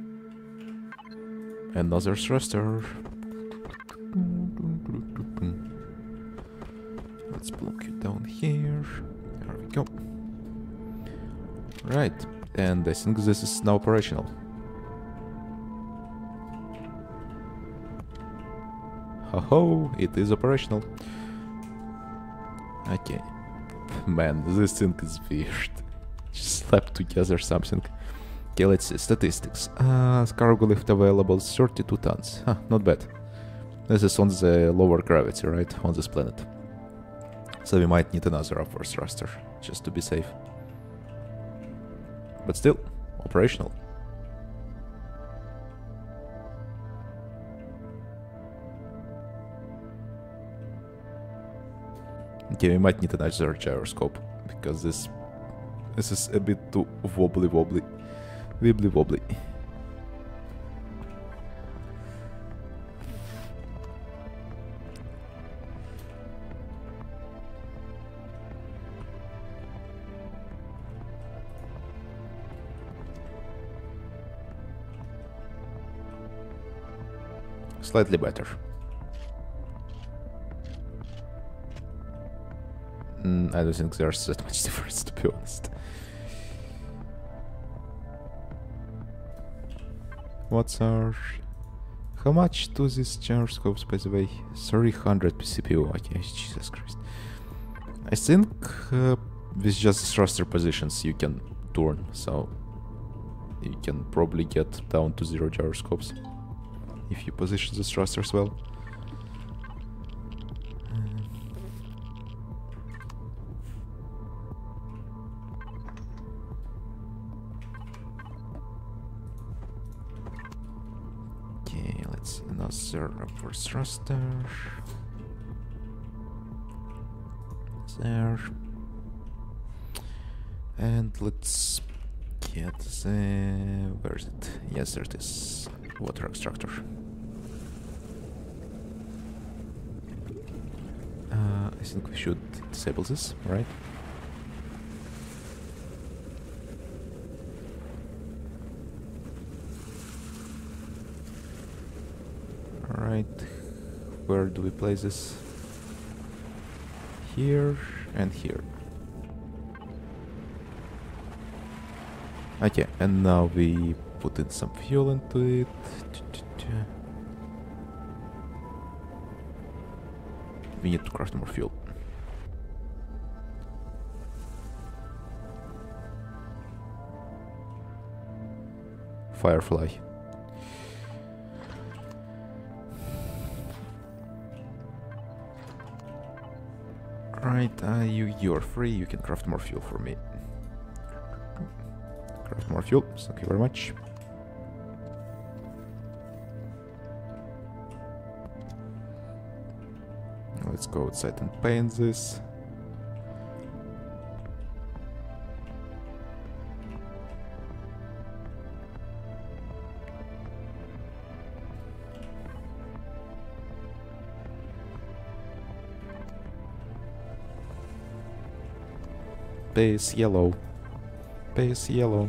Another thruster. Let's block you down here. There we go. Right. And I think this is now operational. Ho-ho! It is operational. Okay. Man, this thing is weird. Just slap together something. Okay, let's see. Statistics. Cargo lift available 32 tons. Huh, not bad. This is on the lower gravity, right? On this planet. So we might need another upward thruster, just to be safe. But still, operational. Okay, we might need another gyroscope, because this is a bit too wobbly. Wibbly wobbly. Slightly better. I don't think there's that much difference, to be honest. What's our... How much do these gyroscopes, by the way? 300 CPU. Okay, Jesus Christ. I think with just thruster positions you can turn, so you can probably get down to 0 gyroscopes if you position the thrusters well. Another upward thruster. There. And let's get the... Where is it? Yes, there it is. Water extractor. I I think we should disable this, right? Alright, where do we place this? Here and here. Okay, and now we put in some fuel into it. We need to craft more fuel. Firefly. Right, you're free, you can craft more fuel for me. Craft more fuel, thank you very much. Let's go outside and paint this. Base yellow. Base yellow.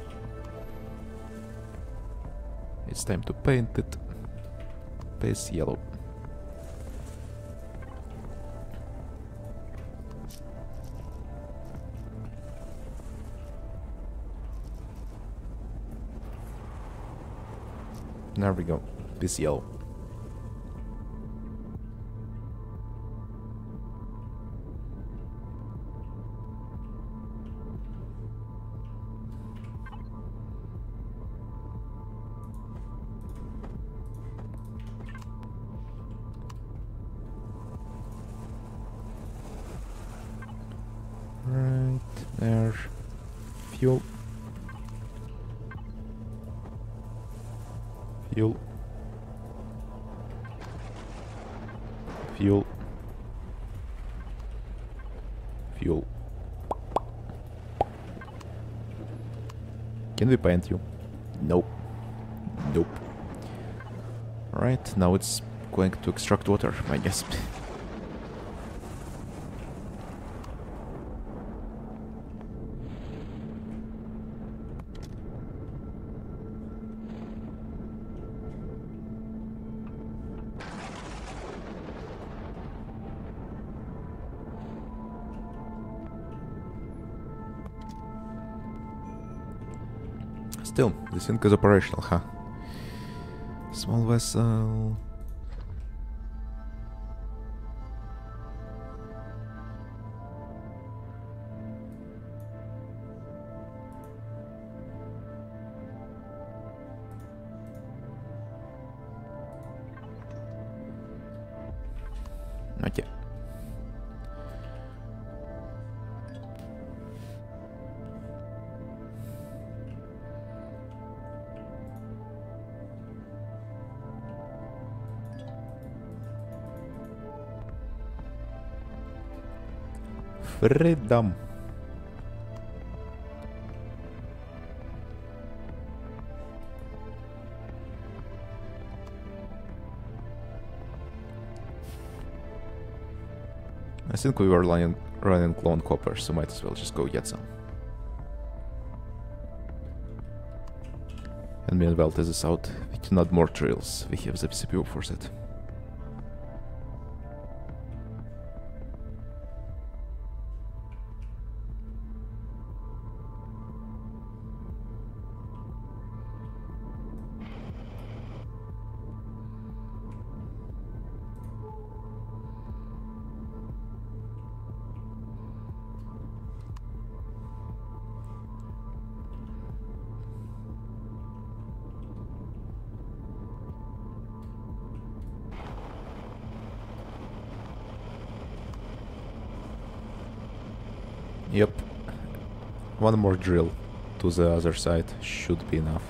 It's time to paint it. Base yellow. There we go. Base yellow. Right there. Fuel. Fuel. Fuel. Fuel. Can we paint you? Nope. Nope. Alright, now it's going to extract water, I guess. Still, this thing is operational, huh? Small vessel. Okay. Freedom. I think we were running low on copper, so might as well just go get some. And meanwhile, test this out. We can add more trails. We have the CPU for that. Yep. One more drill to the other side should be enough.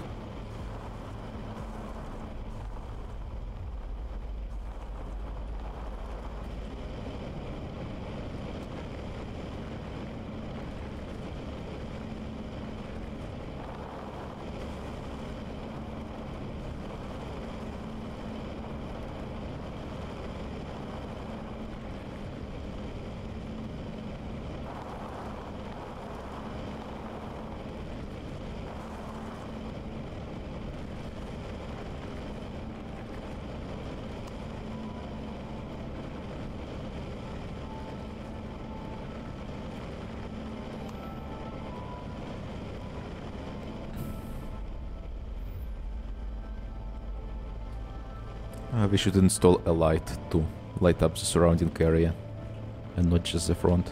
We should install a light to light up the surrounding area and not just the front.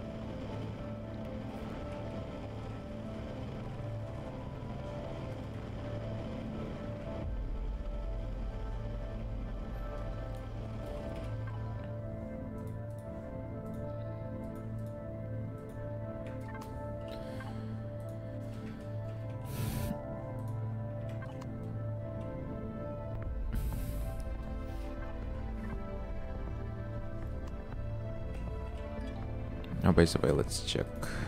Now, by the way, let's check.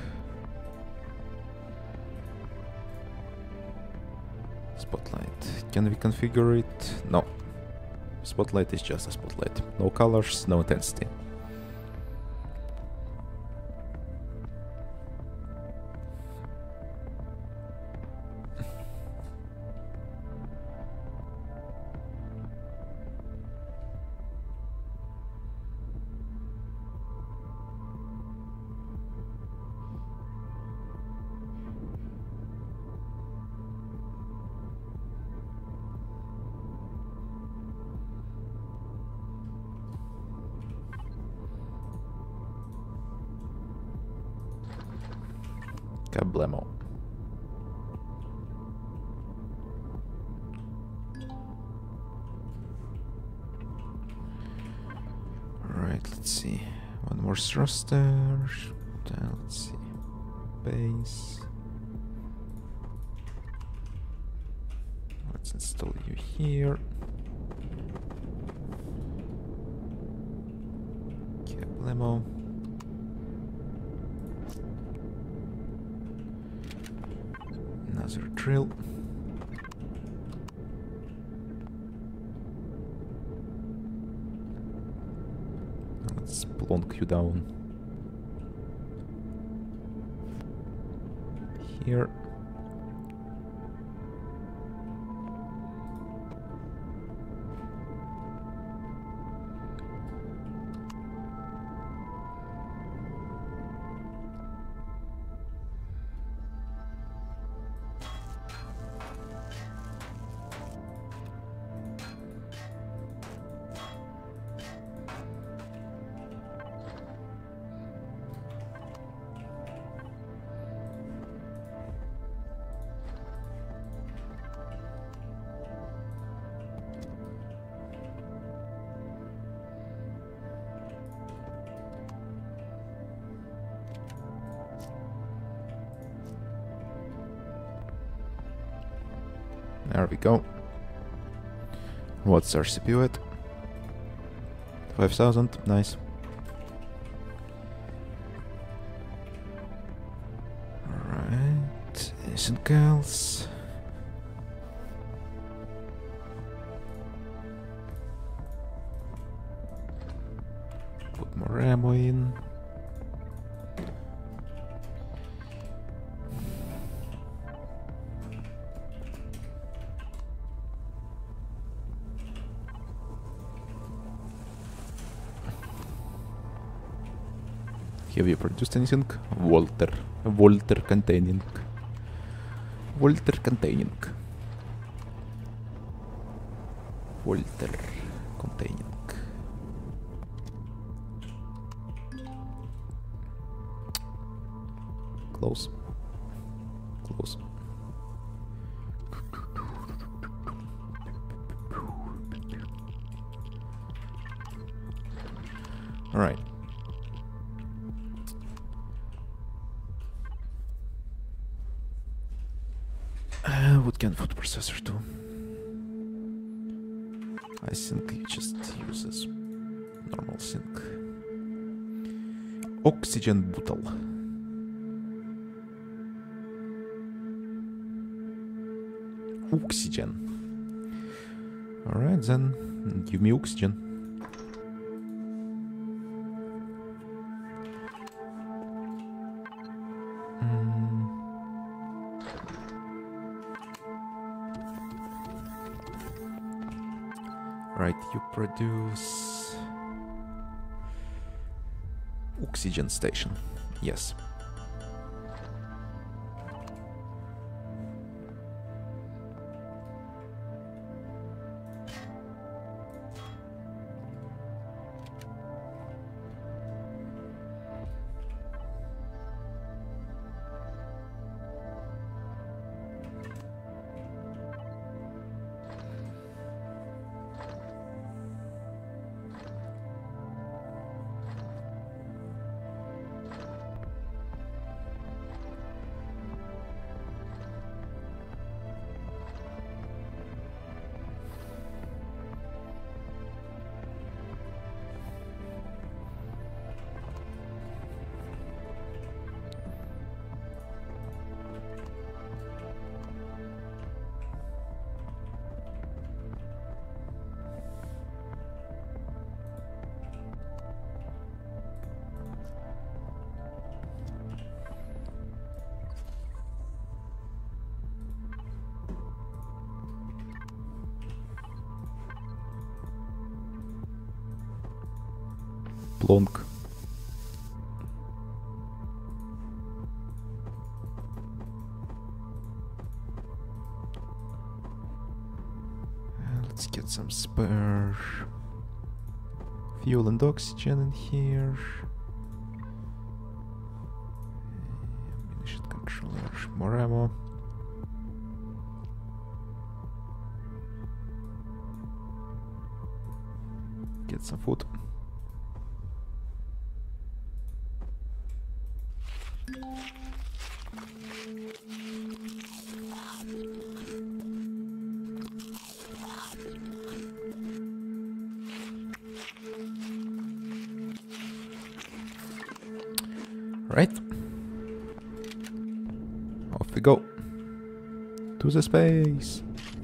Spotlight. Can we configure it? No. Spotlight is just a spotlight. No colors, no intensity. Kablemo. Alright, let's see. One more thruster. Let's see. Base. Let's install you here. Kablemo. Another drill. Let's plonk you down here. There we go. What's our CPU at? 5000, nice. Alright, anything else? Put more ammo in. Have you produced anything? Volter containing. Volter containing. Volter containing. Close. Close. All right. What can food processor do? I think it just uses normal sync. Oxygen bottle. Oxygen. Alright then, give me oxygen. Right, you produce oxygen station. Yes. Plonk. Let's get some spare fuel and oxygen in here. Ammunition controller, more ammo. Get some food. Right. Off we go. To the space.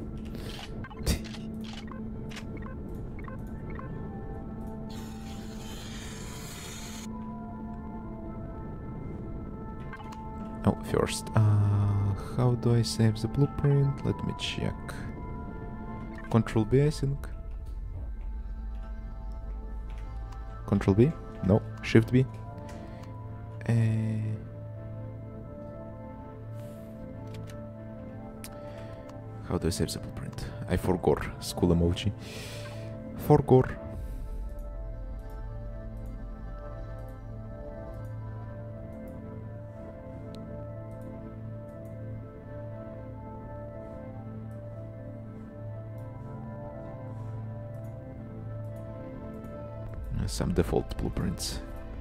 Oh, first, how do I save the blueprint? Let me check. Control B, I think. Control B? No, Shift B. How do I save the blueprint? I forgot. School emoji. Forgot. Some default blueprints.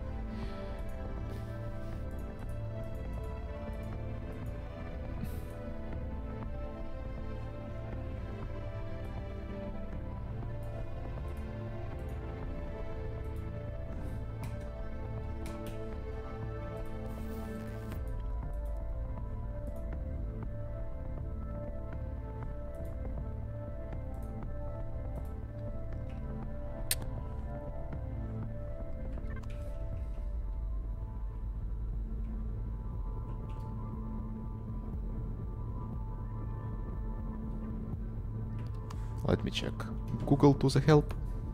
Let me check. Google to the help.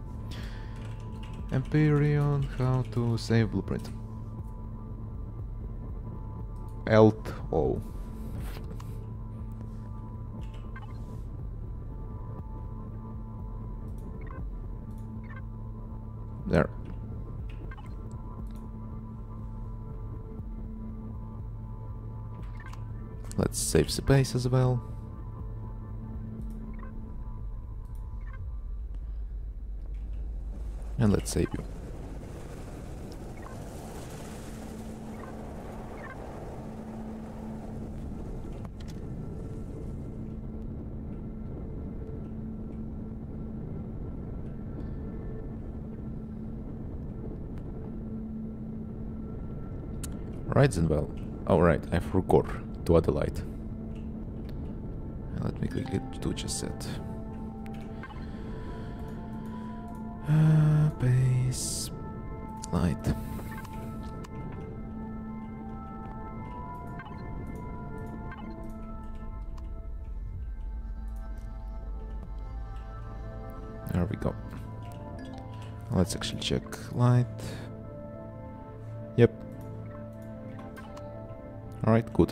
Empyrean, how to save blueprint. Alt O. There. Let's save the base as well. And let's save you. Right then, well. Oh right, I forgot to add a light. Let me quickly do just that. Base light. There we go. Let's actually check light. Yep. Alright, good.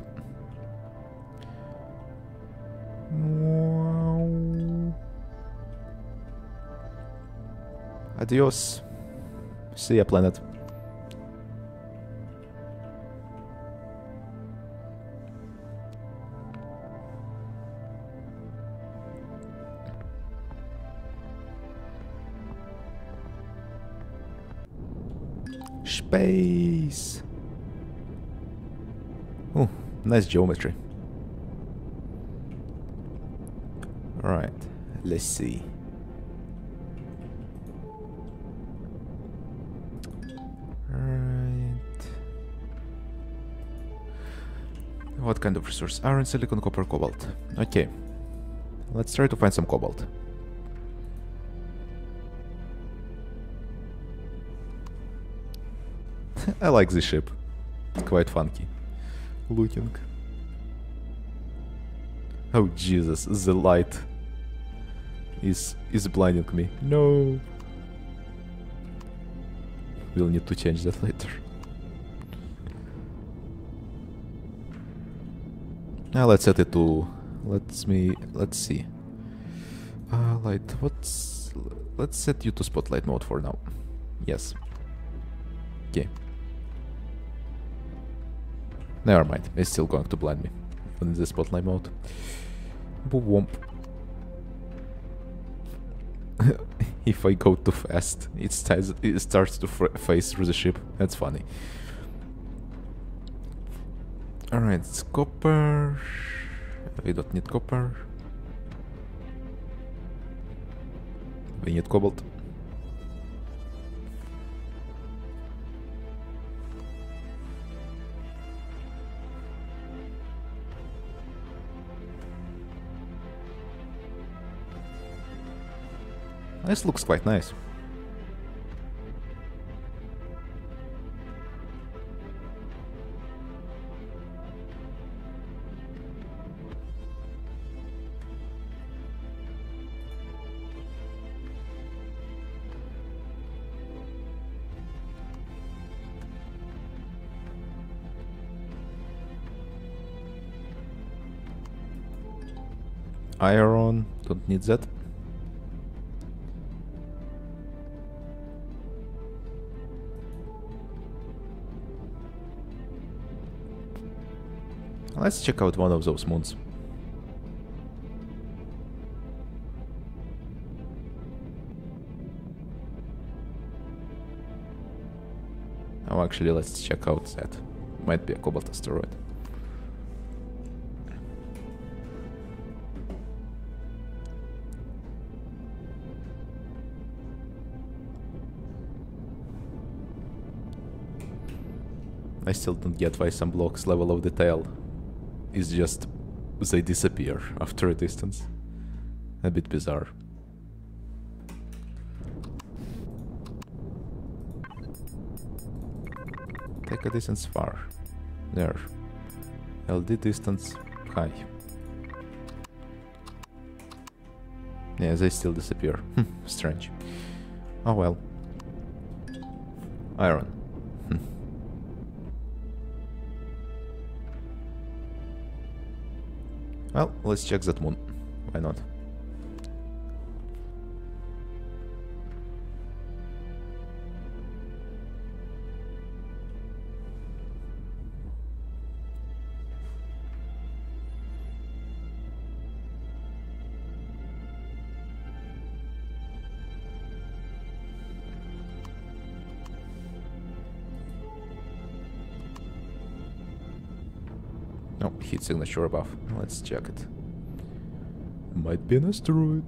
Adios. See ya, planet. Space. Oh, nice geometry. Alright, let's see. What kind of resource? Iron, silicon, copper, cobalt. Okay. Let's try to find some cobalt. I like this ship. It's quite funky looking. Oh Jesus, the light is blinding me. No. We'll need to change that later. Now let's set it to... Let's see. Light, let's set you to spotlight mode for now. Yes. Okay. Never mind, it's still going to blind me. Even in the spotlight mode. Boom. If I go too fast, it starts to phase through the ship. That's funny. Alright, it's copper. We don't need copper. We need cobalt. This looks quite nice. Iron, don't need that. Let's check out one of those moons. Oh, actually, let's check out that. Might be a cobalt asteroid. I still don't get why some blocks' level of detail is just... they disappear after a distance. A bit bizarre. Take a distance far. There. LD distance high. Yeah, they still disappear. Strange. Oh well. Iron. Well, let's check that moon. Why not? No, heat signature above. Let's check it. Might be an asteroid.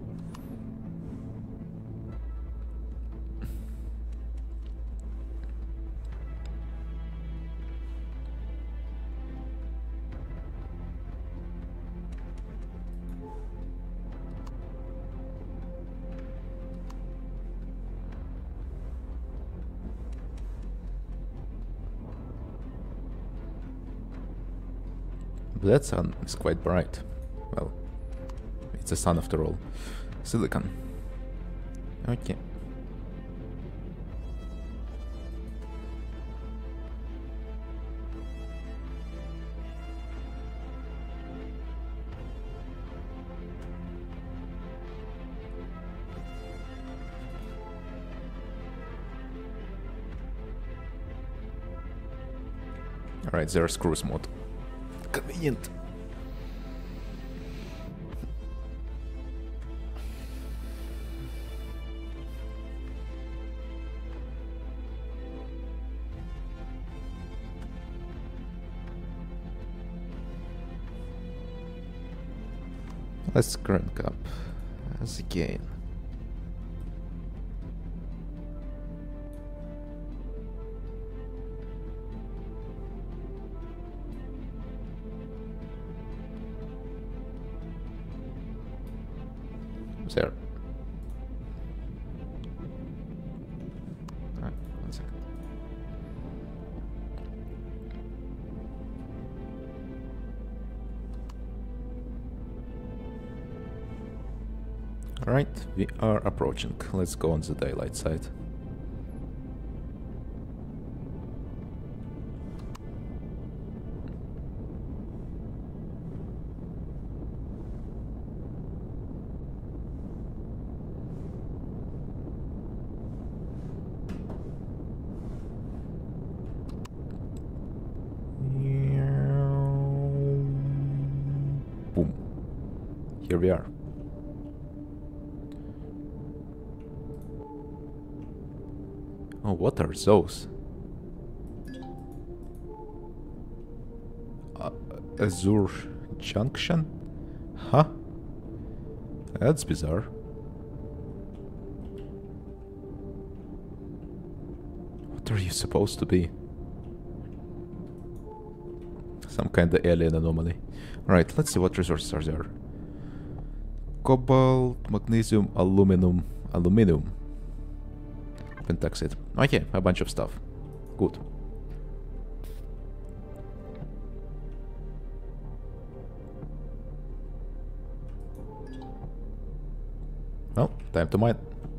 That sun is quite bright. Well, it's a sun after all. Silicon. Okay. Alright, there's cruise mode. Convenient. Let's crank up as again. There. Alright, 1 second. Alright, we are approaching. Let's go on the daylight side. here we are. Oh, what are those? Azure Junction? Huh? That's bizarre. What are you supposed to be? Some kind of alien anomaly. Alright, let's see what resources are there. Cobalt, magnesium, aluminum, pentaxide. Okay, a bunch of stuff. Good. Well, time to mine.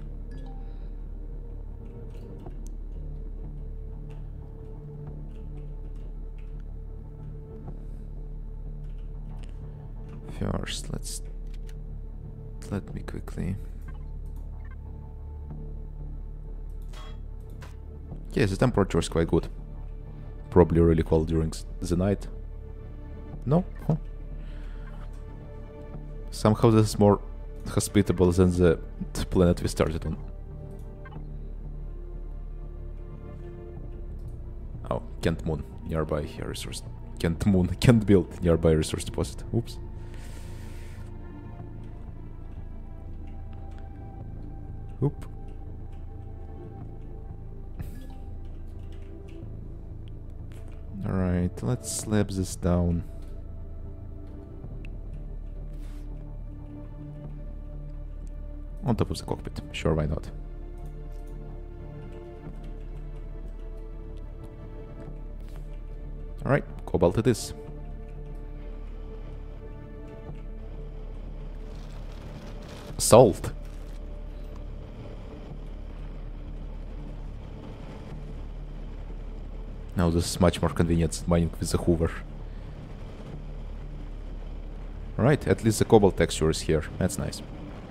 First, let me quickly. Yes, the temperature is quite good. Probably really cold during the night. No? Huh. Somehow this is more hospitable than the planet we started on. Oh, Kent Moon, nearby here resource. Kent Moon, can't build nearby resource deposit. Oops. Oop. Alright, let's slap this down. On top of the cockpit. Sure, why not? Alright, cobalt it is. Salt. Now this is much more convenient than mining with the Hoover. Alright, at least the cobalt texture is here. That's nice.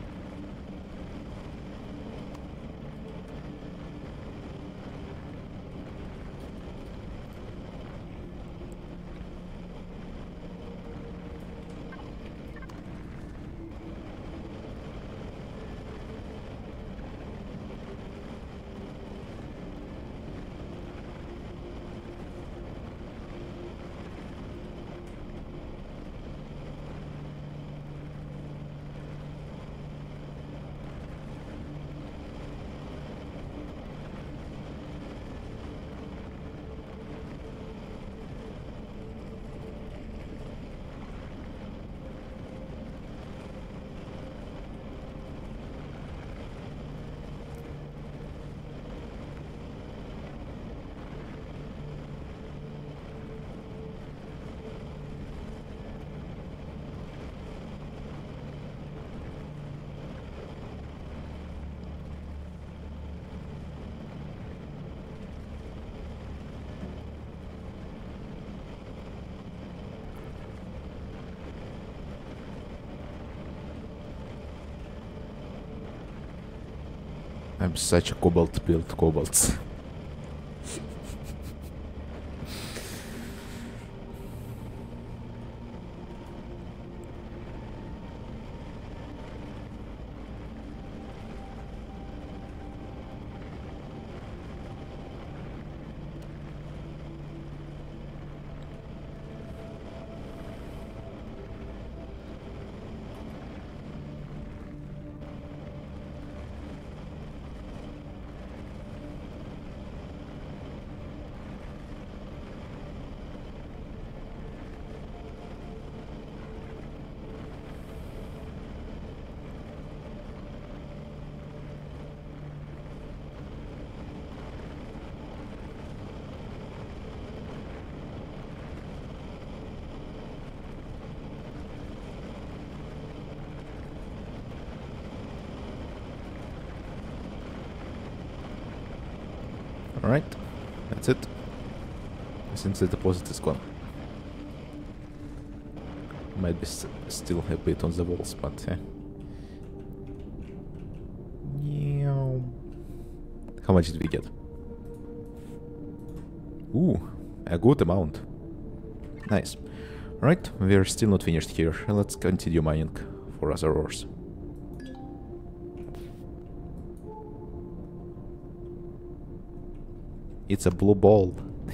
I'm such a cobalt build, cobalts. Alright, that's it. I think the deposit is gone. Might be still a bit on the walls, but how much did we get? Ooh, a good amount. Nice. Alright, we're still not finished here. Let's continue mining for other ores. It's a blue ball.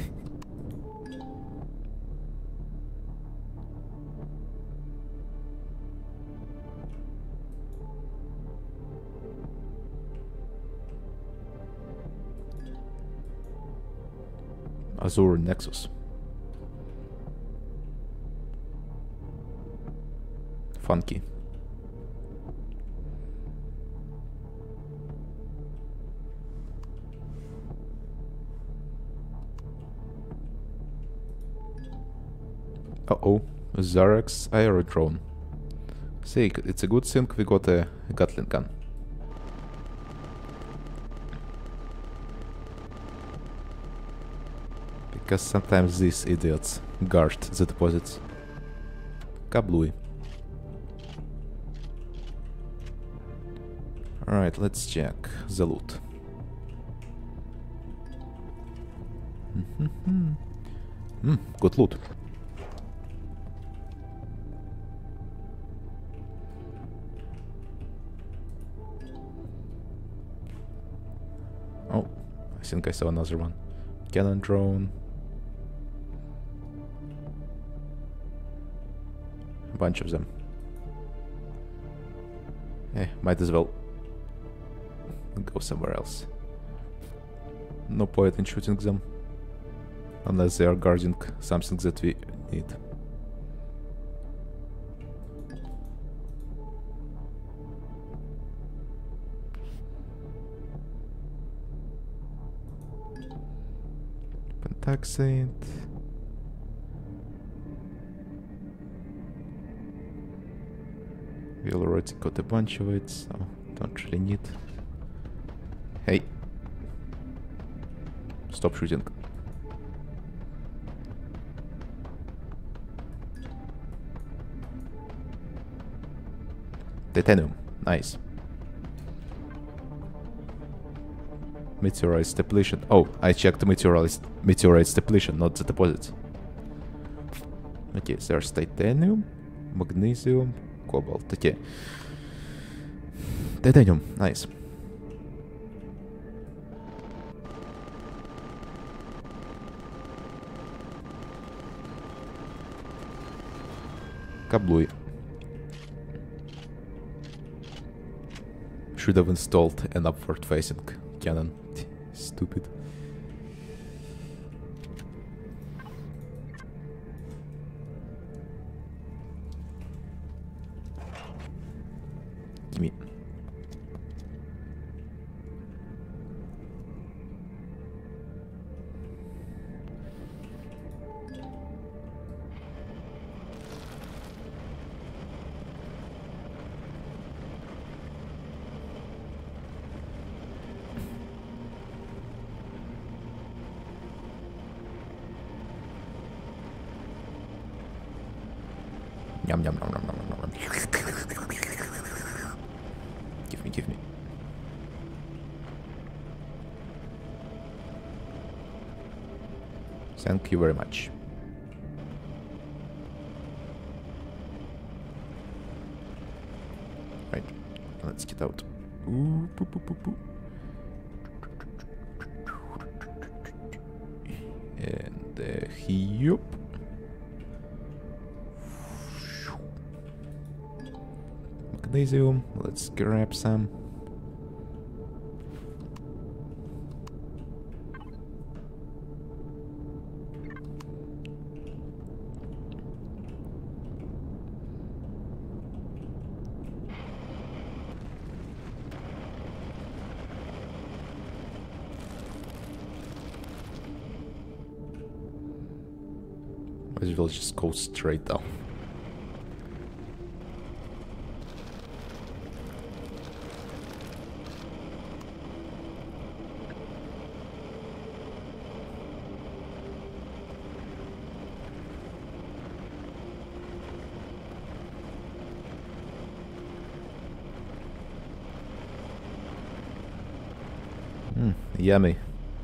Azure Nexus. Funky. Uh-oh, Zarex Aerodrone. See, it's a good thing we got a Gatling gun. Because sometimes these idiots guard the deposits. Kablooey. Alright, let's check the loot. Good loot. Oh, I think I saw another one. Cannon drone. A bunch of them. Might as well go somewhere else. No point in shooting them unless they are guarding something that we need. Pentaxate. We already got a bunch of it, so don't really need. Hey! Stop shooting. Titanium. Nice. Meteorites depletion. Oh, I checked the meteorites depletion, not the deposit. Okay, there's titanium, magnesium, cobalt. Okay. Titanium. Nice. Kablooey. Should have installed an upward facing cannon. Stupid. Gimme. Yum yum yum yum yum yum. Give me, give me. Thank you very much. Right, let's get out. Ooh, poo, poo, poo, poo. And yup. Magnesium, let's grab some. Might as well just go straight down. Yummy.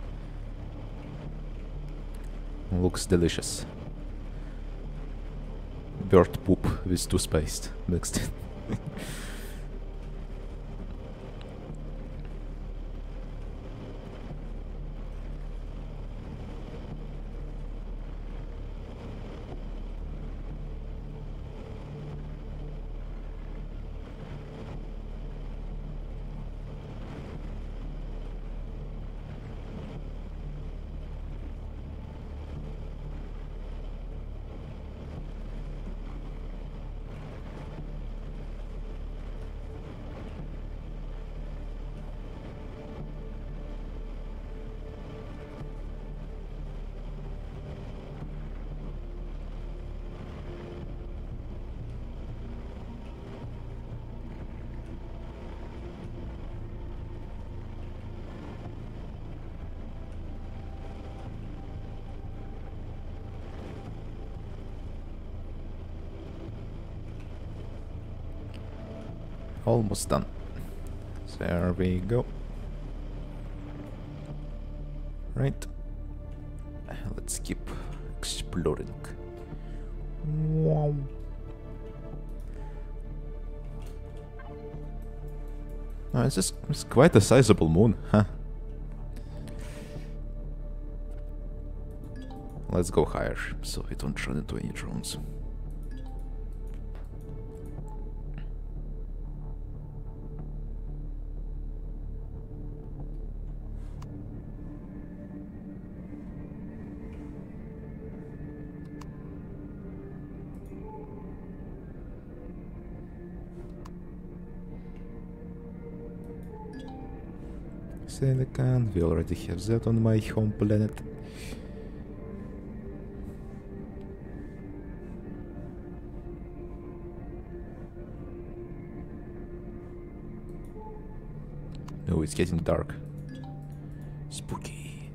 Looks delicious. Bird poop with toothpaste mixed. Almost done. There we go. Right. Let's keep exploring. Wow. Oh, it's quite a sizable moon, huh? Let's go higher, so we don't run into any drones. Silicon, we already have that on my home planet. Oh, it's getting dark. Spooky.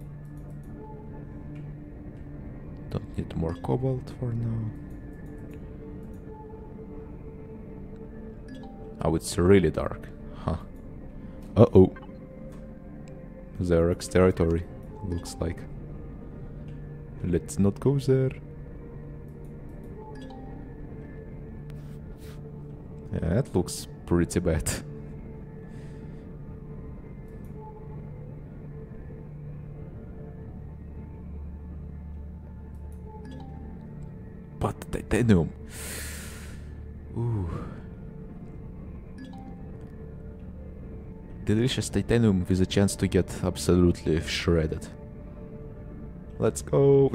Don't need more cobalt for now. Oh, it's really dark. Huh. Uh-oh. Xerox territory, looks like. Let's not go there. Yeah, that looks pretty bad. But titanium. Ooh. Delicious titanium with a chance to get absolutely shredded. Let's go!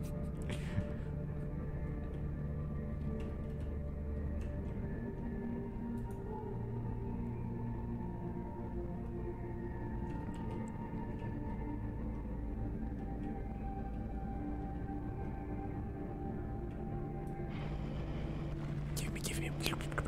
Give me.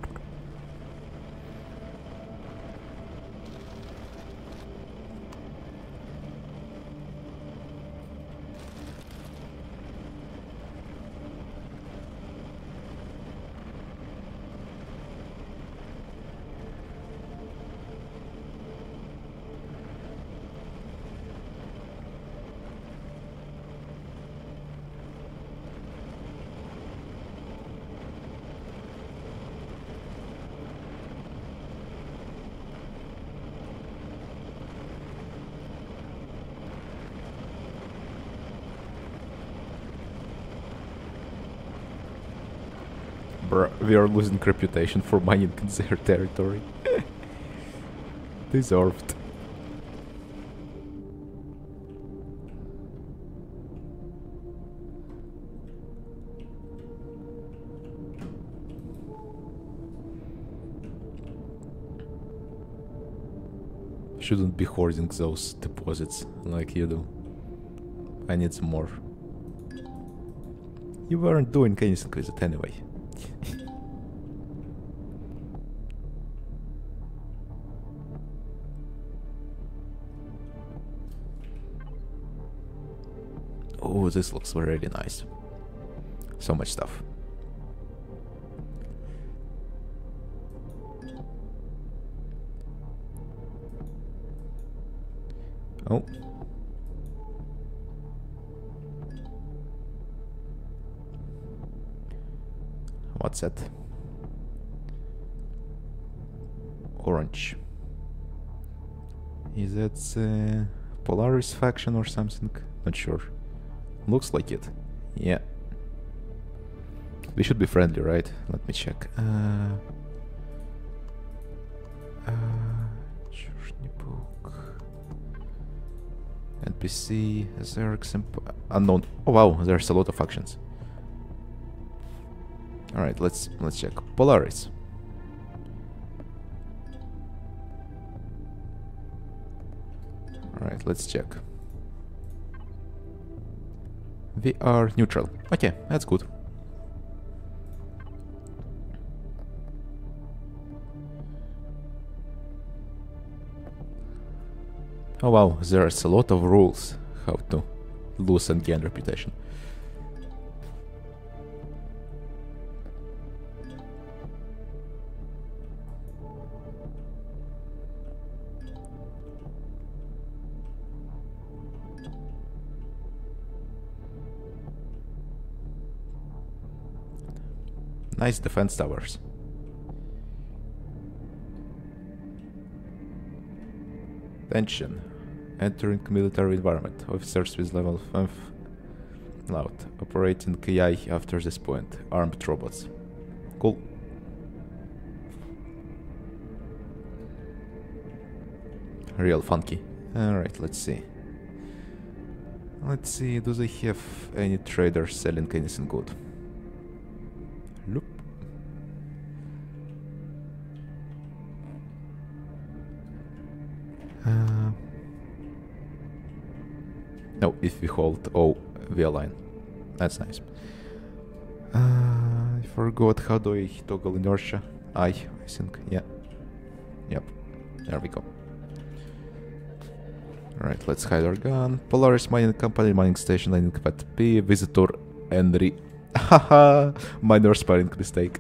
Bruh, we are losing reputation for mining in their territory. Deserved. Shouldn't be hoarding those deposits like you do. I need some more. You weren't doing anything with it anyway. Oh, this looks really nice. So much stuff. Oh. What's that? orange. Is that the Polaris faction or something? Not sure. Looks like it. Yeah. We should be friendly, right? Let me check. NPC, Xerx, unknown. Oh wow, there's a lot of factions. Alright, let's check. Polaris. Alright, let's check. We are neutral. Okay, that's good. Oh wow, there's a lot of rules how to lose and gain reputation. Nice defense towers. Tension. Entering military environment. Officers with level 5 loud. Operating KI after this point. Armed robots. Cool. Real funky. Alright, let's see. Let's see, do they have any traders selling anything good? Loop. No, if we hold O, we align. That's nice. I forgot, how do I toggle inertia? I think, yeah. Yep, there we go. Alright, let's hide our gun. Polaris Mining Company, Mining Station, Mining Pad P, Visitor, Henry. Haha, minor spelling mistake.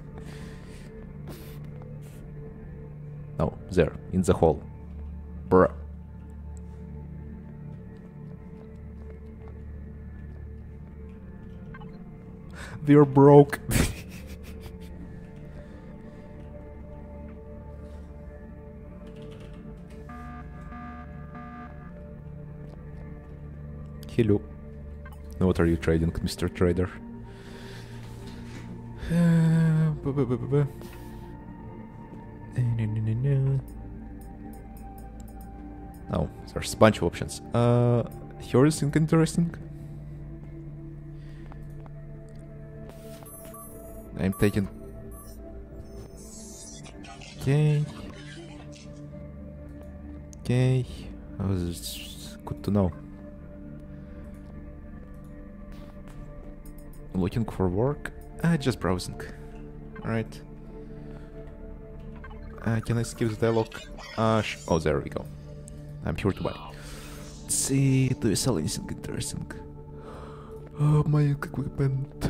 No, there, in the hole. Bruh. We're broke. Hello. What are you trading, Mr. Trader? Oh, there's a bunch of options. Here is something interesting. I'm taking... Okay. Okay. Oh, it's good to know. Looking for work? Just browsing. Alright. Can I skip the dialogue? Oh, there we go. I'm here to buy. Let's see, do you sell anything interesting? My equipment.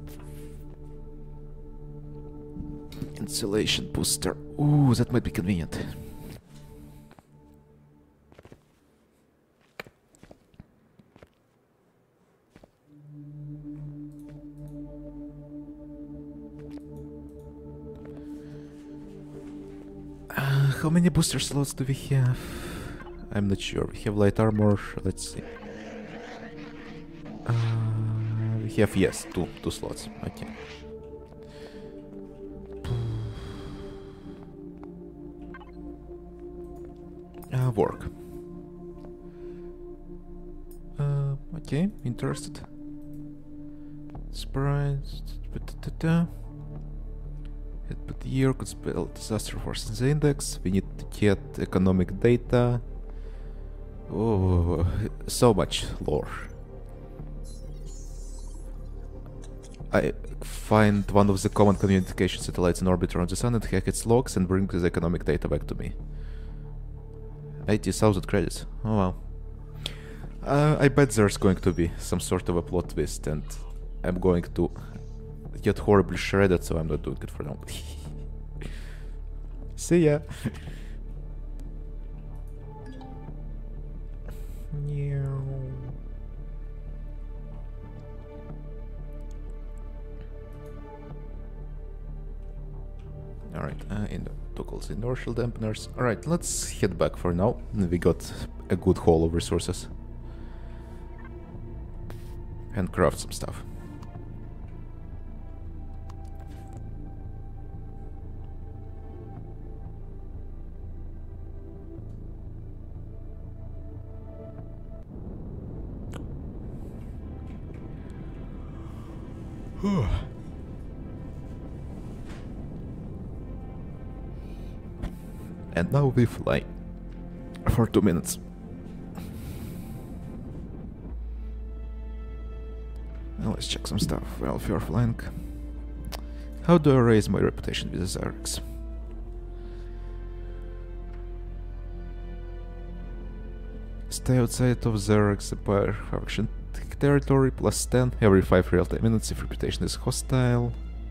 Insulation booster. Ooh, that might be convenient. How many booster slots do we have? I'm not sure. We have light armor. Let's see. We have, yes, two slots. Okay. Work. Okay, interested. Surprised. But the year could spell disaster force in the index. We need to get economic data. Oh, so much lore. I find one of the common communication satellites in orbit around the sun and hack its logs and bring the economic data back to me. 80,000 credits. Oh wow. I bet there's going to be some sort of a plot twist and I'm going to get horribly shredded, so I'm not doing it for now. See ya. Alright, toggles inertial dampeners. Alright, let's head back for now. We got a good haul of resources. And craft some stuff. And now we fly for 2 minutes. Now let's check some stuff. Well, if you're flying. How do I raise my reputation with the Zyrex? Stay outside of Zyrex Empire faction territory plus 10 every 5 real-time minutes if reputation is hostile.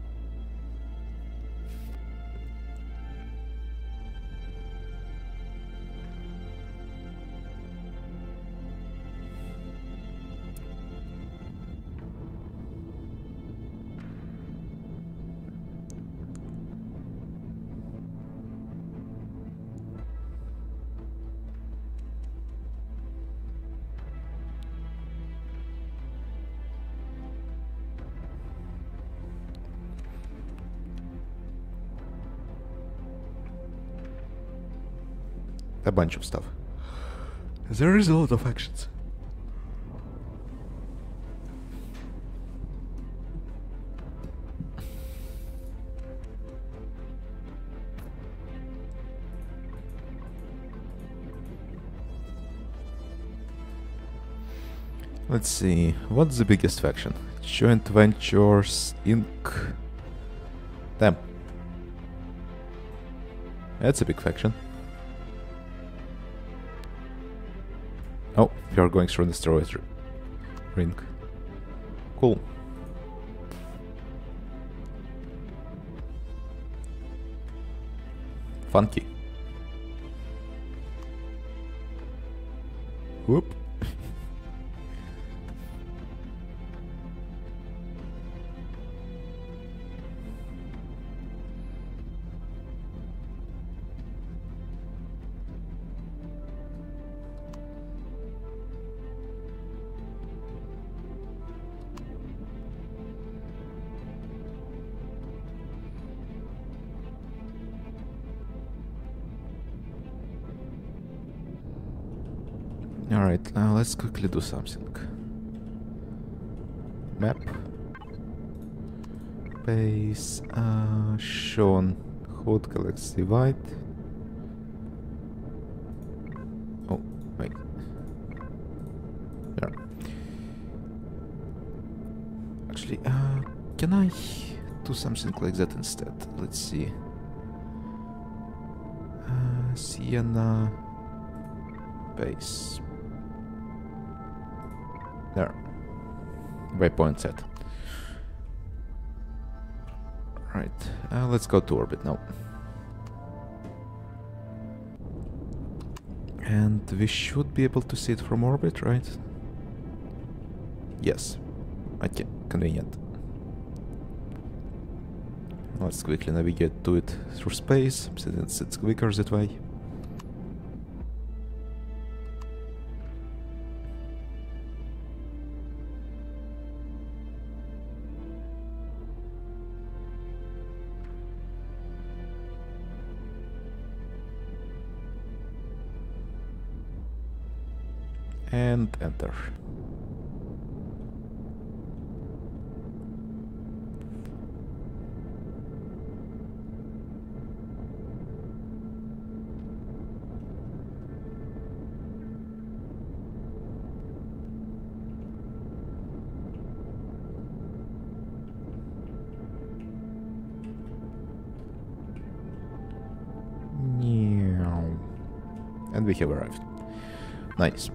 A bunch of stuff. There is a lot of actions. Let's see, what's the biggest faction? Joint Ventures Inc. Damn. That's a big faction. Oh, we are going through an asteroid ring. Cool. Funky. Whoop. Alright, now let's quickly do something. Map. Base. Shown. Hood Galaxy White. Oh, wait. There. Actually, can I do something like that instead? Let's see. Sienna. Base. There. Waypoint set. Right. Let's go to orbit now. And we should be able to see it from orbit, right? Yes. Okay, convenient. Let's quickly navigate to it through space, since it's quicker that way. And enter. Meow. And we have arrived. Nice.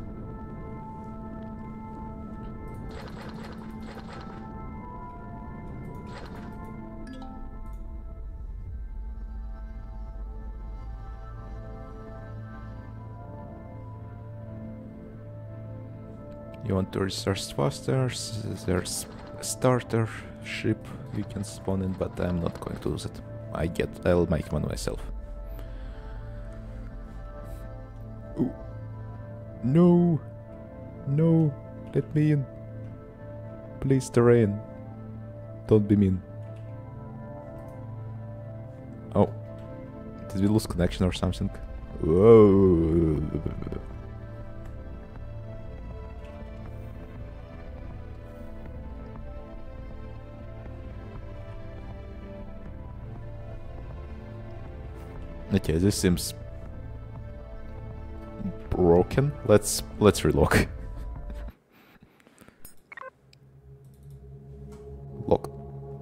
You want to research faster? There's a starter ship you can spawn in, but I'm not going to use it. I'll make one myself. Ooh. No! No! Let me in! Please, terrain. Don't be mean. Oh. Did we lose connection or something? Whoa! Okay, this seems broken. Let's relog. Lock.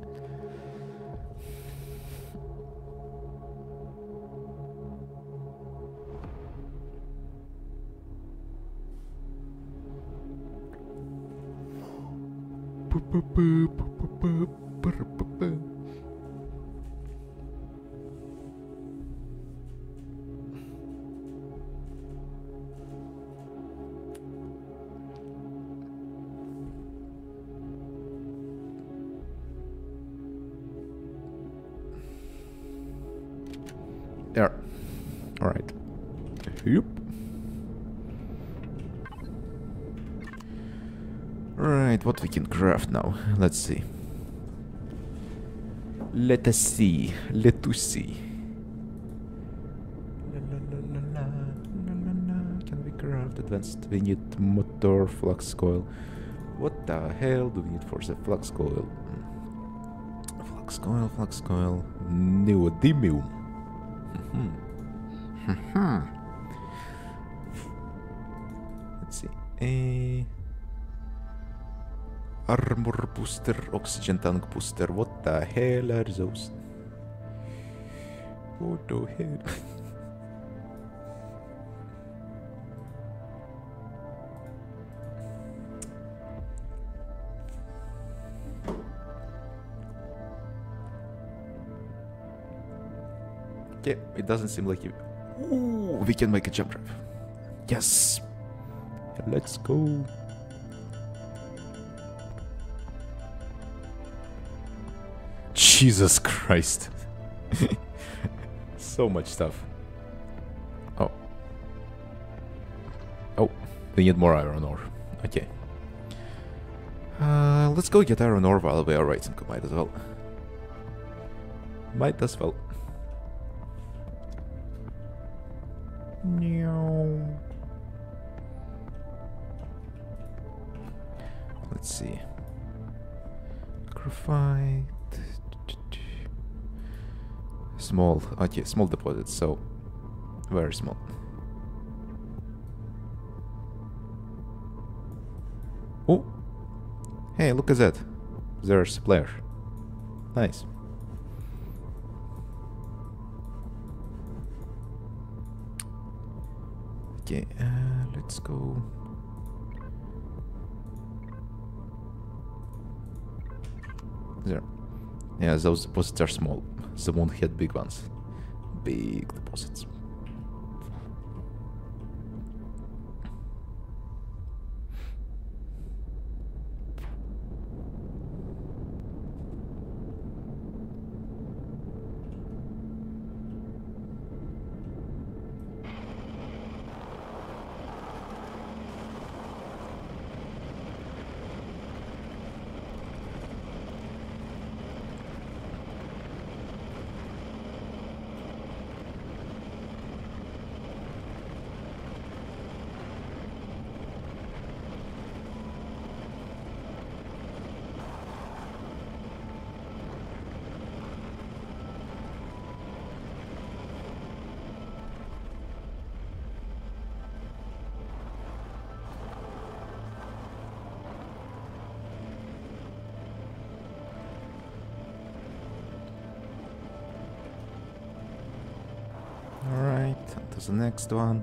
There. Alright. Yep. Right, what we can craft now? Let's see. Let us see. Let us see. Can we craft advanced? We need motor flux coil. What the hell do we need for the flux coil? Flux coil. Neodymium. Let's see. Armor booster, oxygen tank booster. What the hell are those? What the hell? Okay, it doesn't seem like you. Ooh, we can make a jump drive. Yes. Let's go. Jesus Christ. So much stuff. Oh. Oh, we need more iron ore. Okay. Let's go get iron ore while we are waiting. Might as well. Might as well. No. Let's see. Graphite. Small. Okay, small deposits. So very small. Oh, hey, look at that. There's a player. Nice. Okay, let's go. There. Yeah, those deposits are small. The one had big ones. Big deposits. To the next one.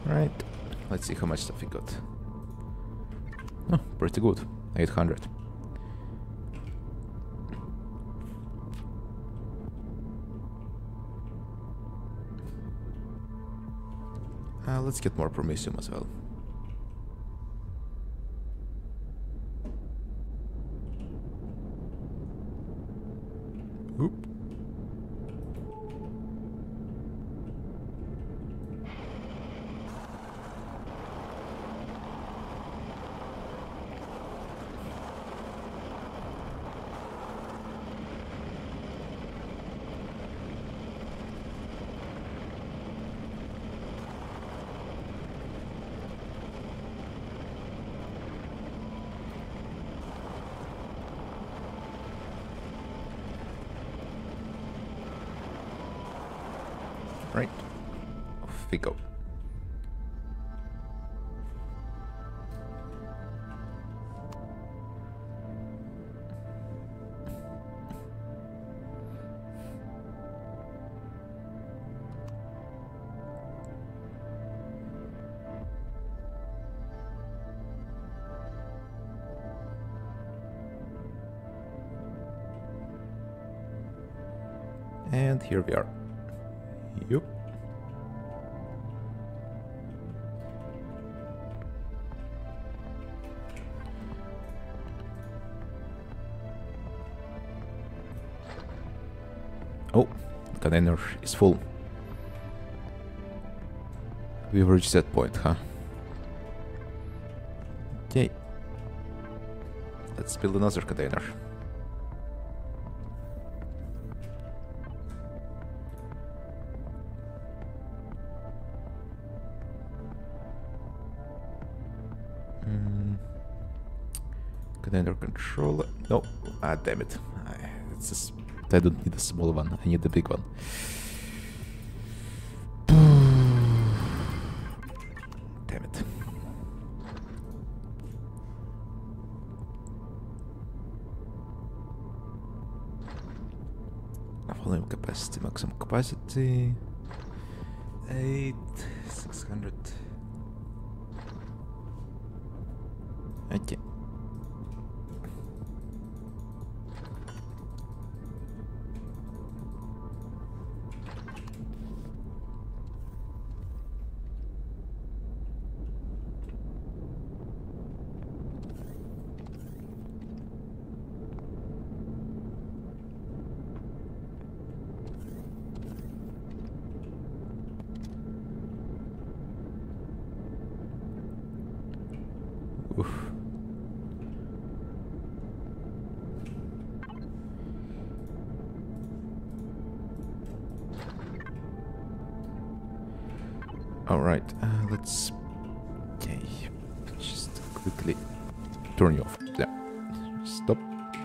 Right. Let's see how much stuff we got. Oh, pretty good. 800. Let's get more Promethium as well. Oop. Right. Off we go. And here we are. Yup. Oh, container is full. We've reached that point, huh? Okay. Let's build another container. Container controller. No, damn it. I don't need a small one. I need a big one. Damn it. Volume capacity, maximum capacity. 600. Okay. Oof. All right, let's just quickly turn you off. Yeah, stop.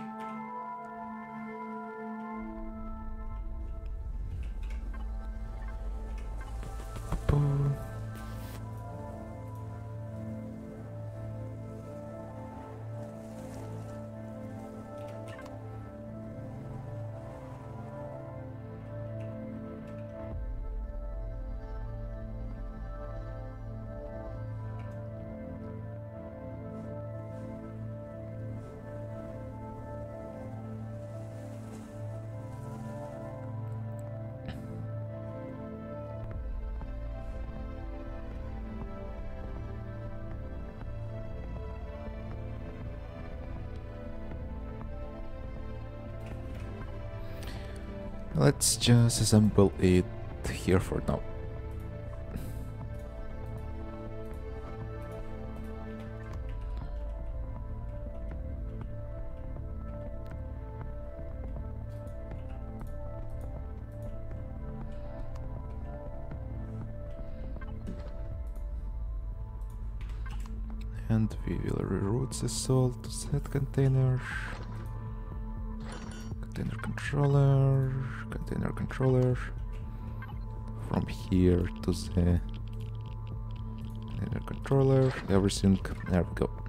Let's just assemble it here for now. And we will reroute the salt to that container. Container controller. From here to the container controller. Everything. There we go.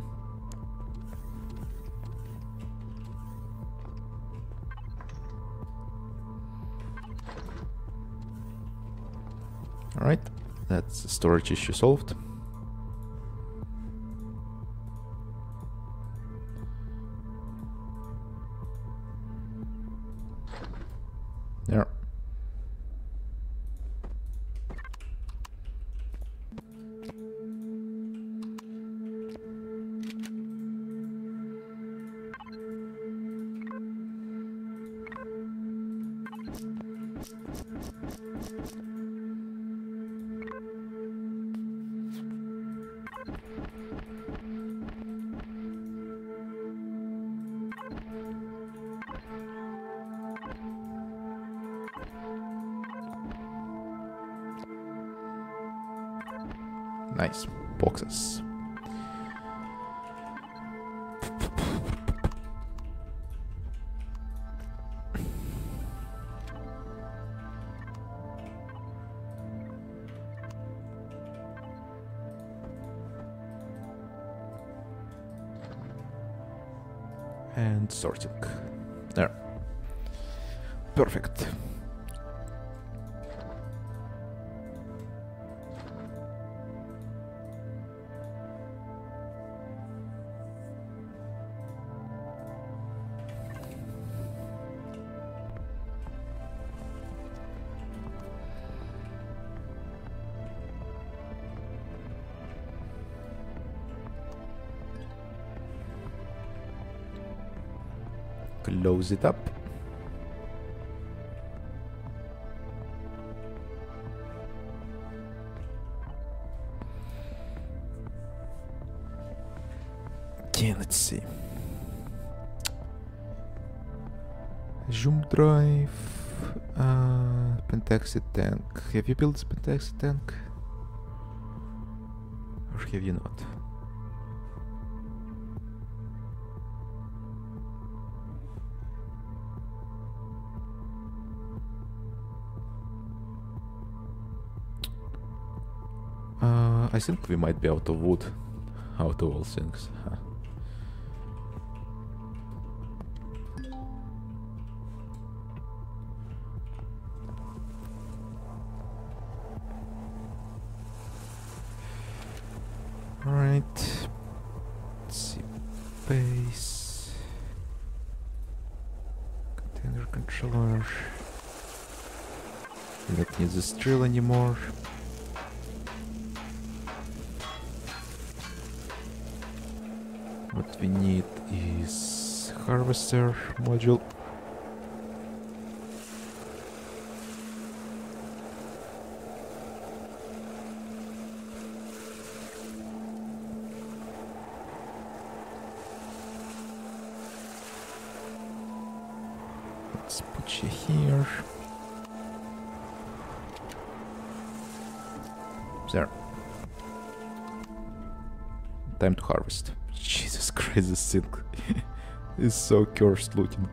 All right. That's the storage issue solved. There. Nice. Boxes. And sorting. There. Perfect. Close it up. Okay, let's see. Zoom drive, Pentaxid tank. Have you built this Pentaxid tank? Or have you not? I think we might be out of wood. Out of all things. Huh. Alright. Let's see. Base. Container controller. We don't need this drill anymore. What we need is harvester module. Let's put you here. There. Time to harvest. Jesus Christ, this thing is so cursed looking.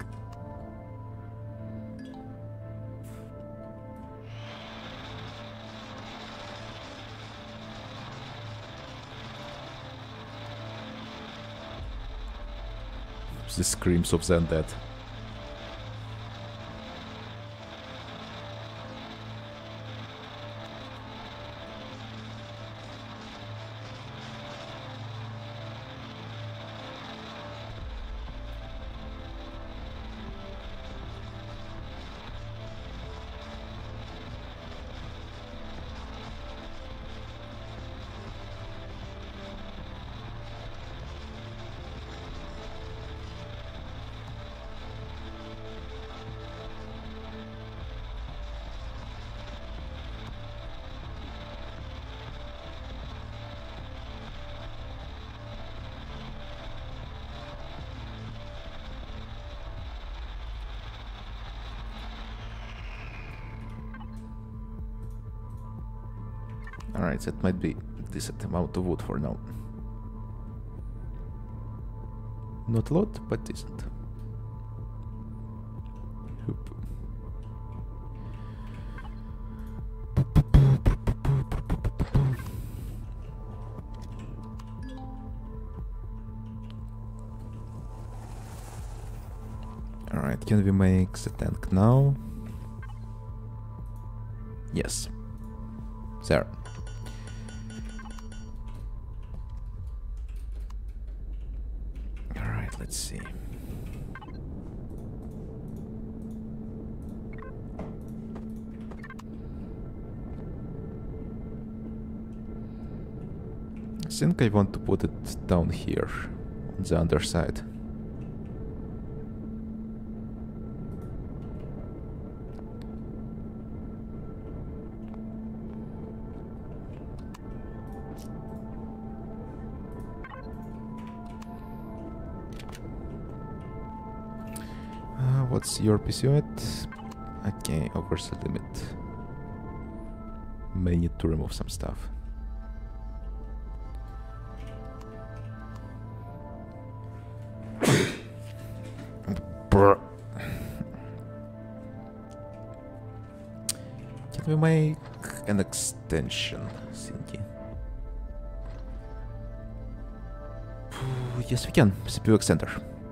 The screams of the undead. Alright, that might be a decent amount of wood for now. Not a lot, but decent. Oop. Alright, can we make the tank now? Yes. There. let's see. I think I want to put it down here, on the underside. What's your PCO at? Okay, over the limit. May need to remove some stuff. Brr. Can we make an extension, thingy? Yes, we can. CPU extender.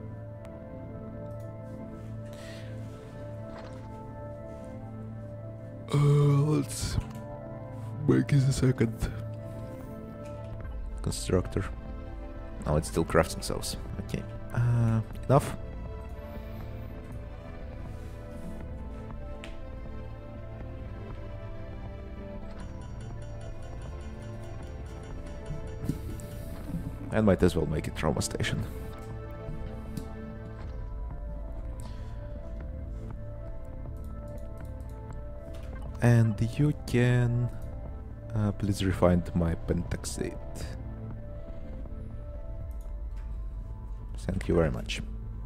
Let's make it a second. Constructor. Oh, it's still crafting cells. Okay. Enough? I might as well make it trauma station. And you can please refine my pentaxate. Thank you very much.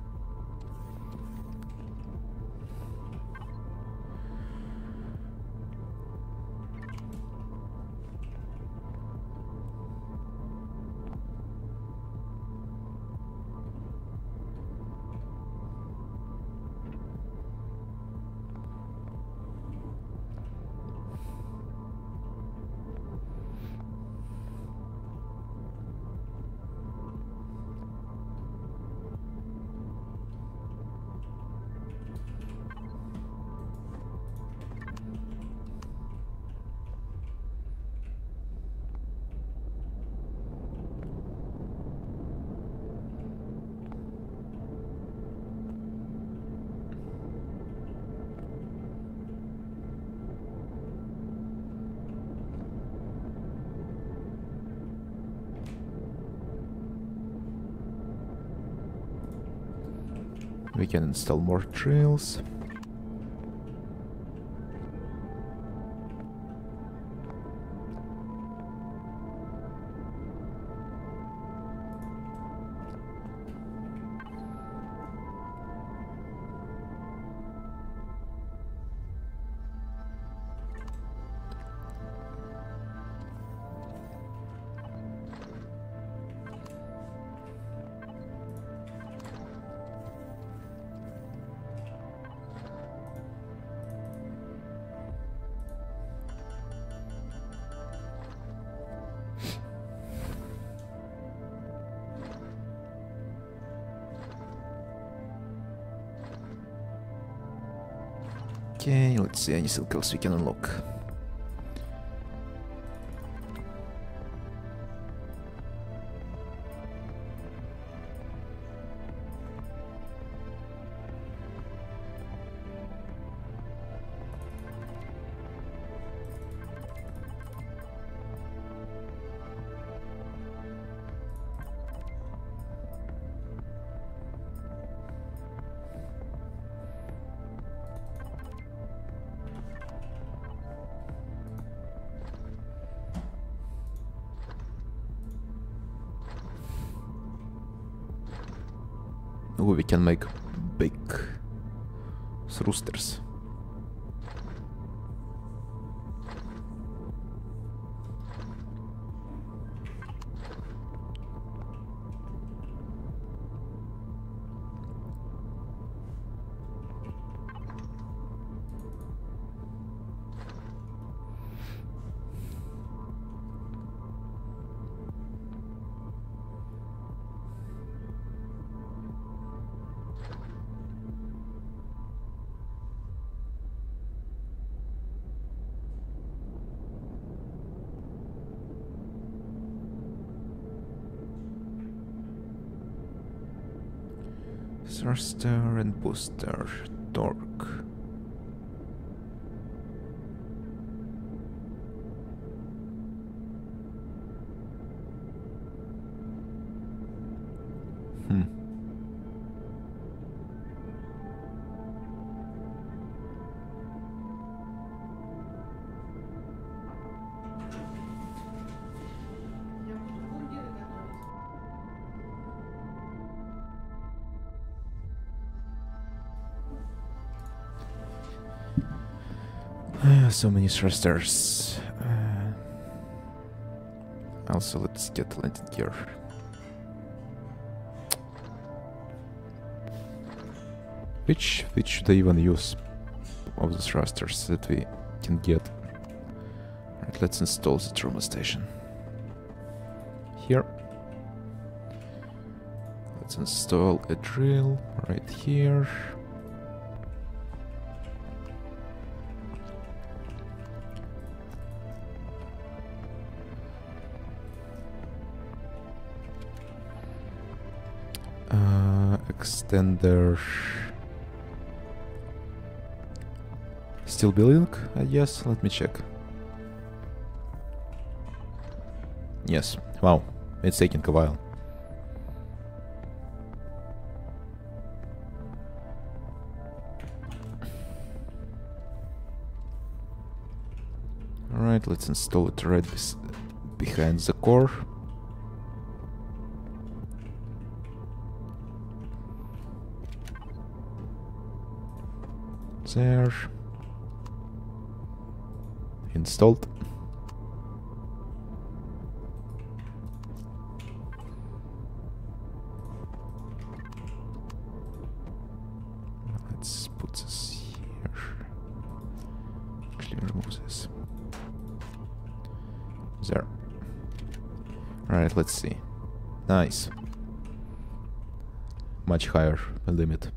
We can install more trails. Okay, let's see any circles we can unlock. Ooh, we can make big thrusters. Thruster and booster. Torque. So many thrusters. Also, let's get landing gear. Which should I even use of the thrusters that we can get? Right, let's install the trauma station. Here. Let's install a drill right here. Extender. Still building? Yes, let me check. Yes. Wow, it's taking a while. Alright, let's install it right behind the core. There. Installed. Let's put this here. Actually, remove this. There. Alright, let's see. Nice. Much higher limit.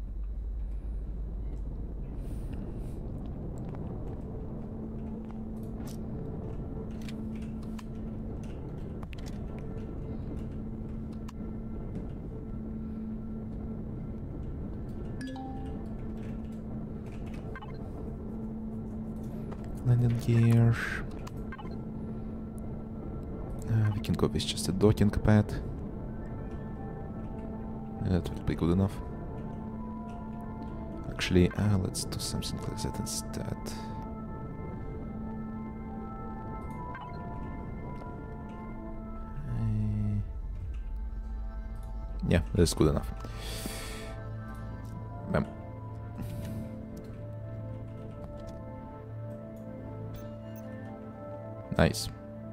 Landing gear. We can go with just a docking pad. That would be good enough. Actually, let's do something like that instead. Yeah, that's good enough. Bam. Nice.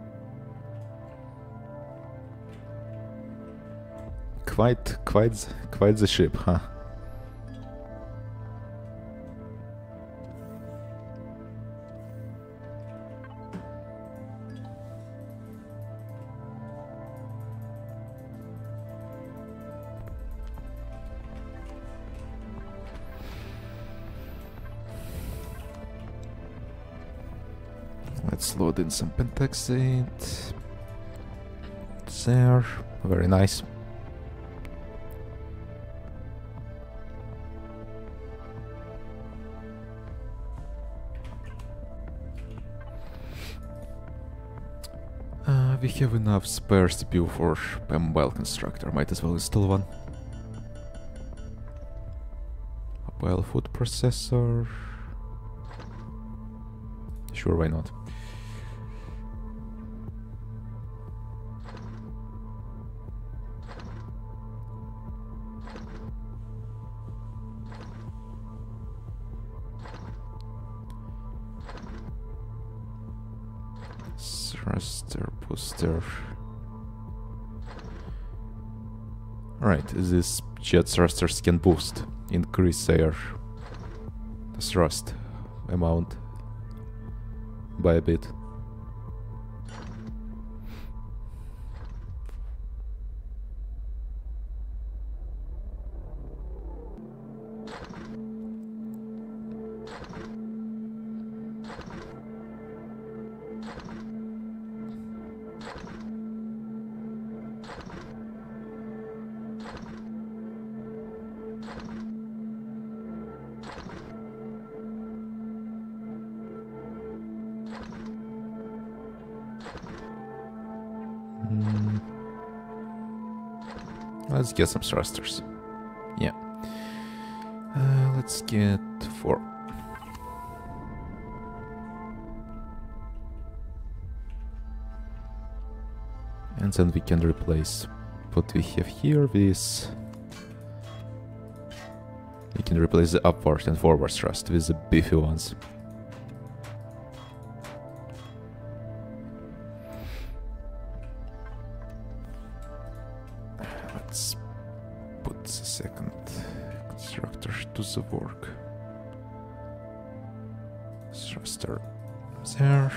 Quite the ship, huh? Let's load in some pentaxide. There. Very nice. We have enough spare CPU for a mobile constructor. Might as well install one. Mobile food processor. Sure, why not? Thruster booster. Alright, these jet thrusters can boost, increase their thrust amount by a bit. Let's get some thrusters. Yeah. Let's get 4. And then we can replace what we have here with... We can replace the upward and forward thrust with the beefy ones. Let's put the second constructor to the work. Thruster there.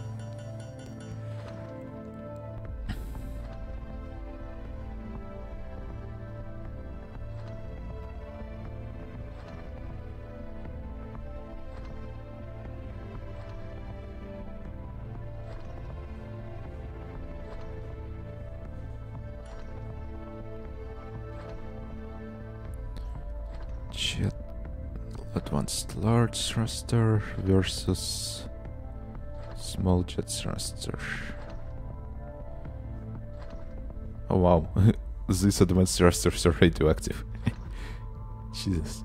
Jet advanced large thruster versus small jet thruster. Oh wow, these advanced thrusters are radioactive. Jesus.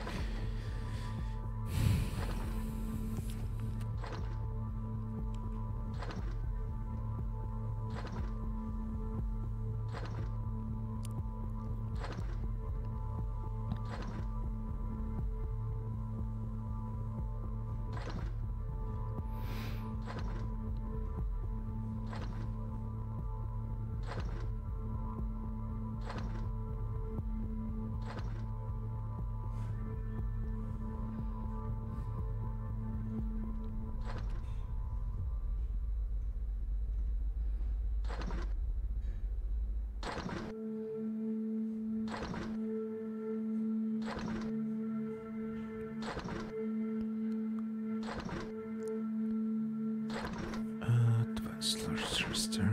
Advanced large thruster.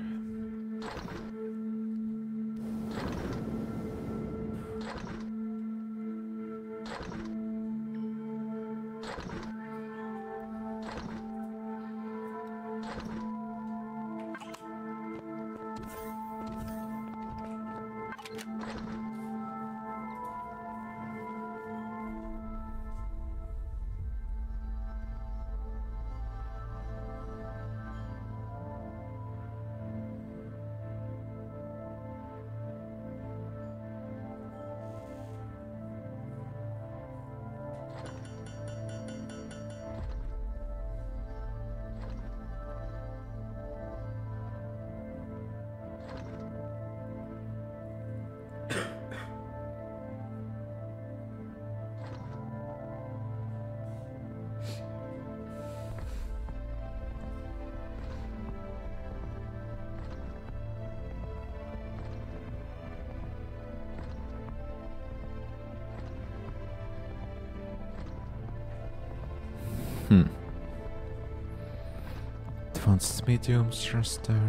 Advanced medium thruster.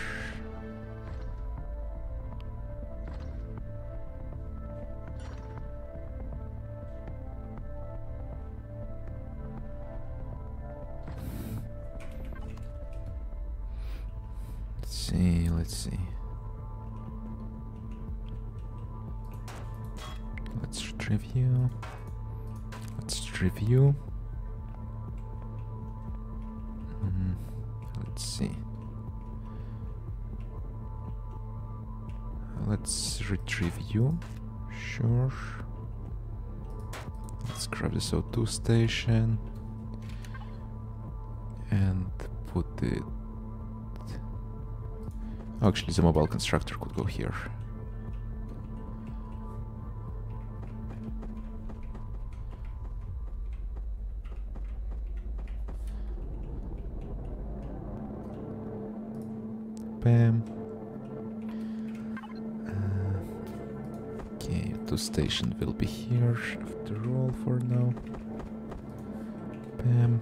Let's see. Let's review. Let's see. Let's retrieve you. Sure. Let's grab this O2 station and put it. Actually, the mobile constructor could go here. Bam. Okay, the station will be here after all for now. Bam.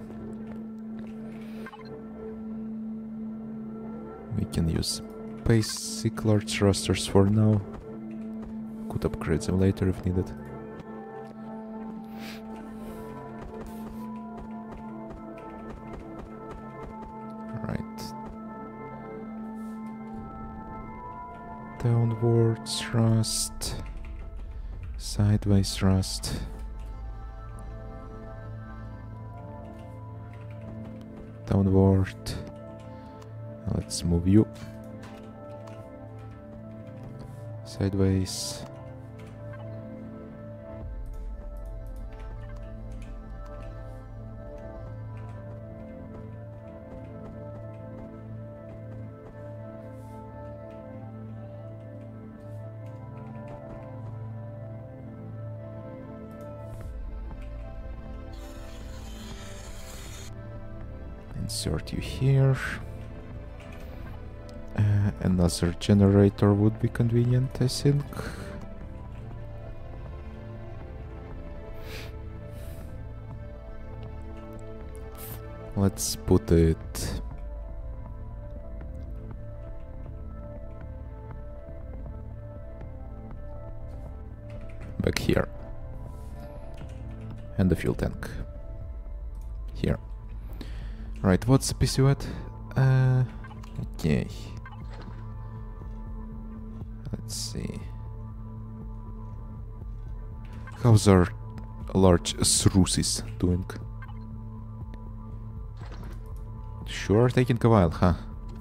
We can use basic large thrusters for now. Could upgrade them later if needed. Downward thrust. Sideways thrust. Downward. Let's move you. Sideways. Insert you here. Another generator would be convenient, I think. Let's put it back here. And the fuel tank here. Right, what's the PC at? Okay. Let's see. How's our large Srusis doing? Sure, taking a while, huh?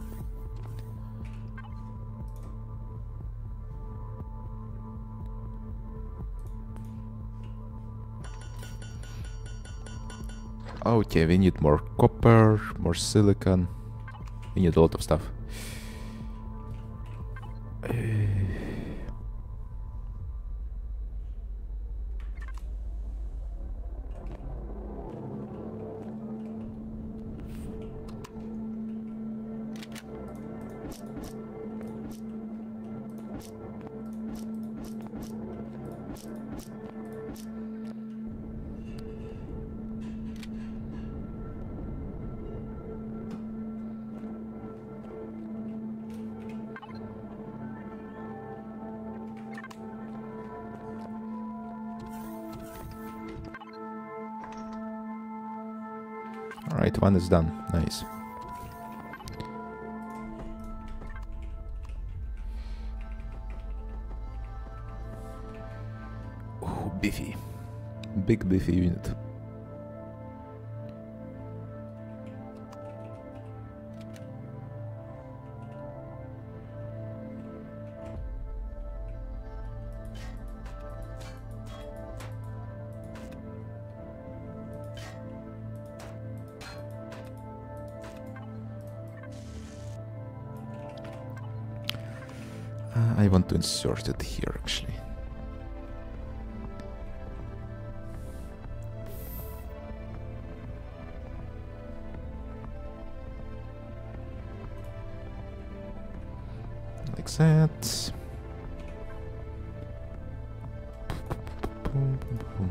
Okay, we need more copper, more silicon. We need a lot of stuff. Alright, one is done. Nice. Oh, beefy. Big beefy unit. I want to insert it here, actually. Like that. Boom, boom, boom.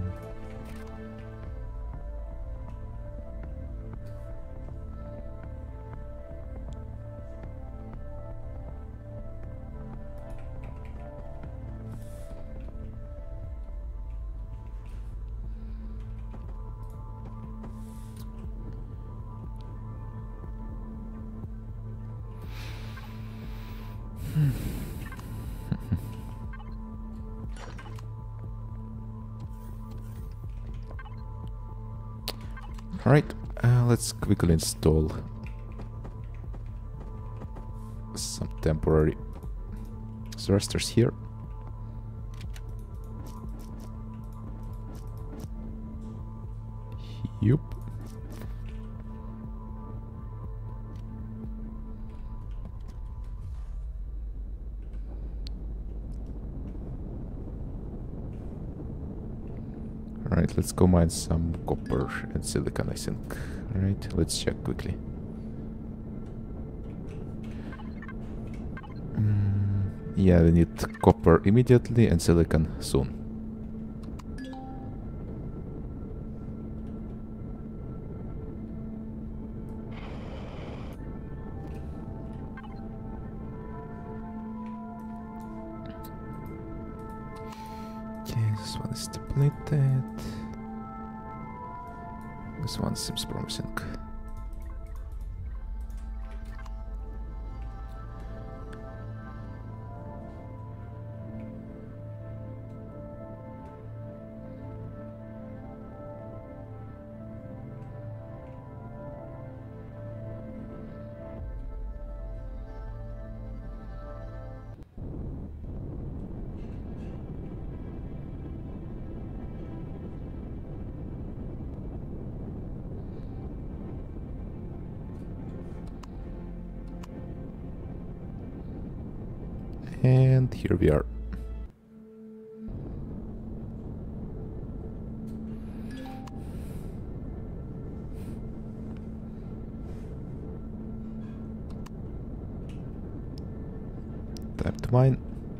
Alright, let's quickly install some temporary thrusters here. Yup. Alright, let's go mine some copper and silicon, I think. Alright, let's check quickly. Yeah, we need copper immediately and silicon soon. Okay, this one is depleted. This one seems promising. And here we are. Time to mine.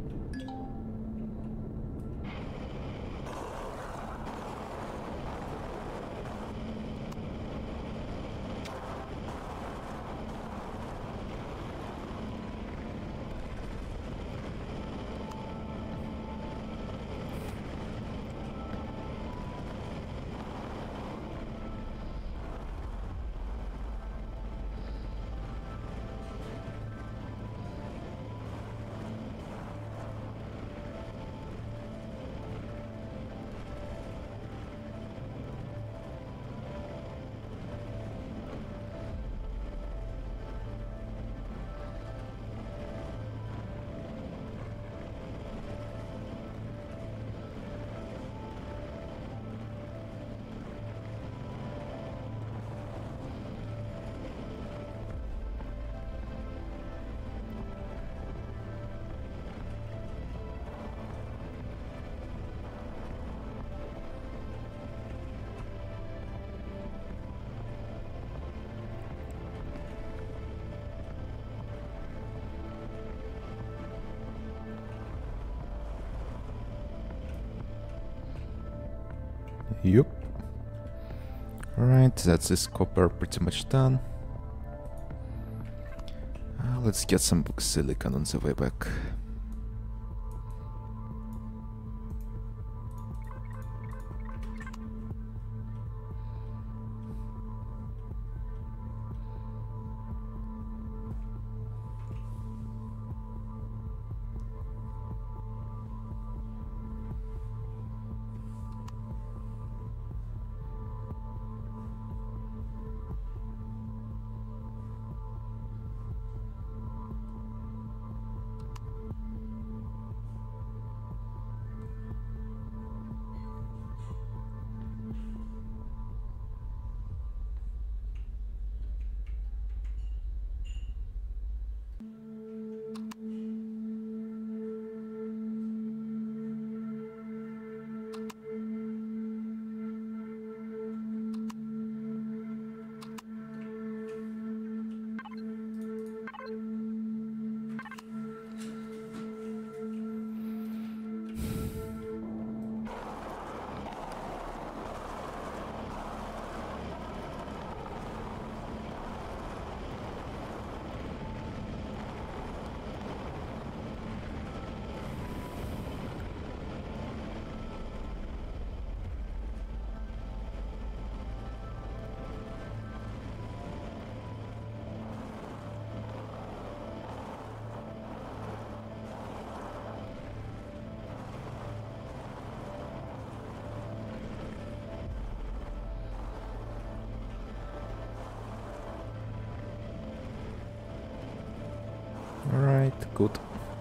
Yup. Alright, that's this copper pretty much done. Let's get some silicon on the way back. Alright, good.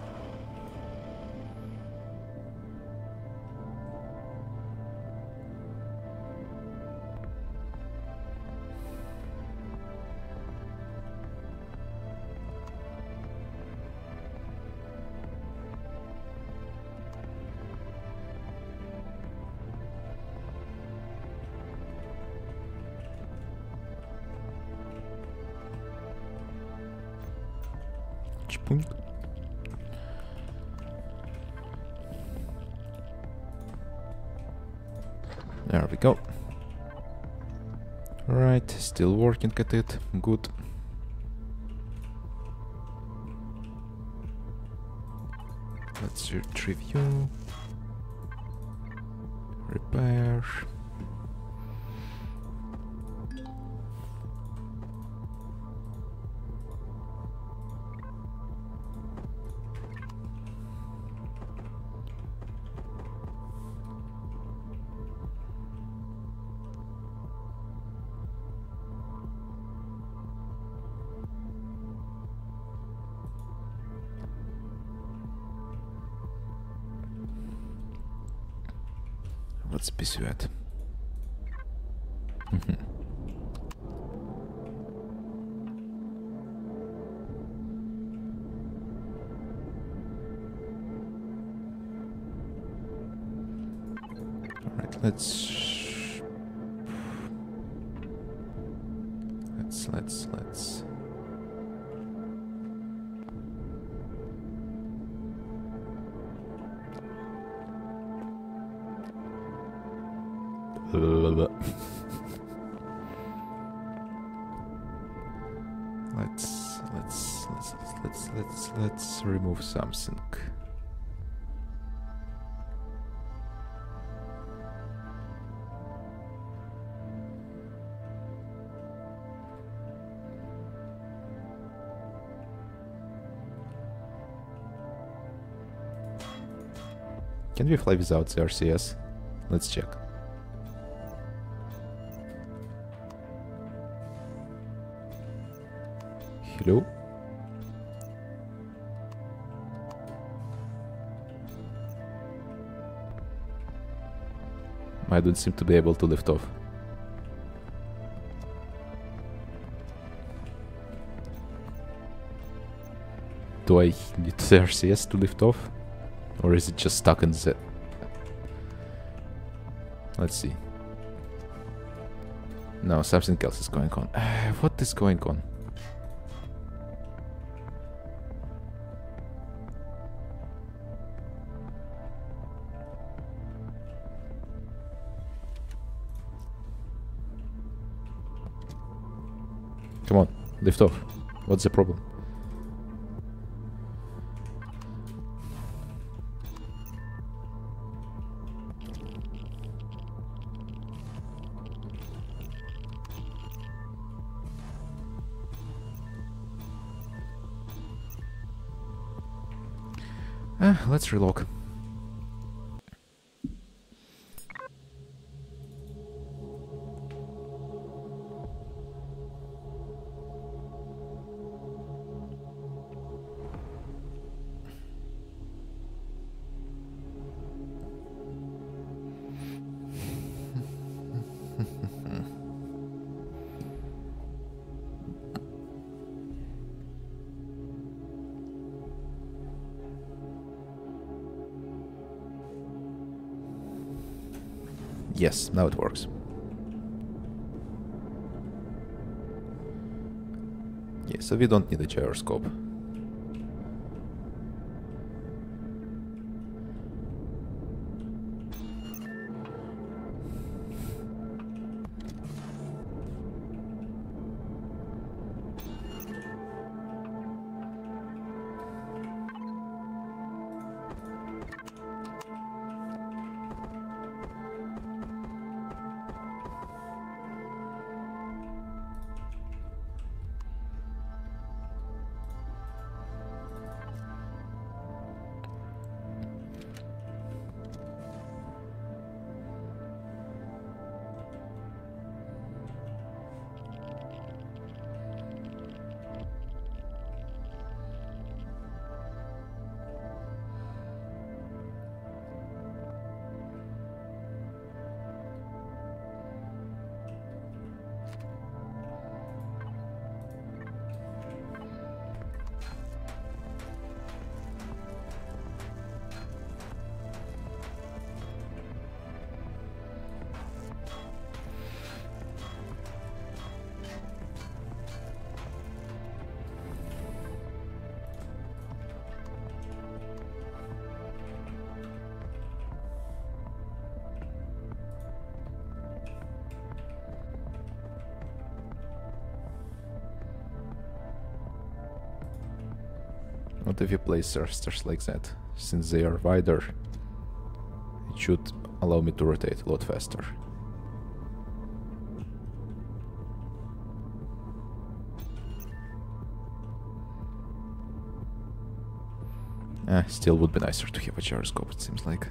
Chpunk. There we go. Alright, still working at it. Good. Let's review. Repair. Let's pursue it. Let's. Let's remove something. Can we fly without the RCS? Let's check. Hello? I don't seem to be able to lift off. Do I need the RCS to lift off? Or is it just stuck in the... Let's see. No, something else is going on. What is going on? Come on, lift off. What's the problem? Let's relog. Yes, now it works. Yeah, so we don't need a gyroscope. What if you place thrusters like that? Since they are wider, it should allow me to rotate a lot faster. Still would be nicer to have a gyroscope, it seems like.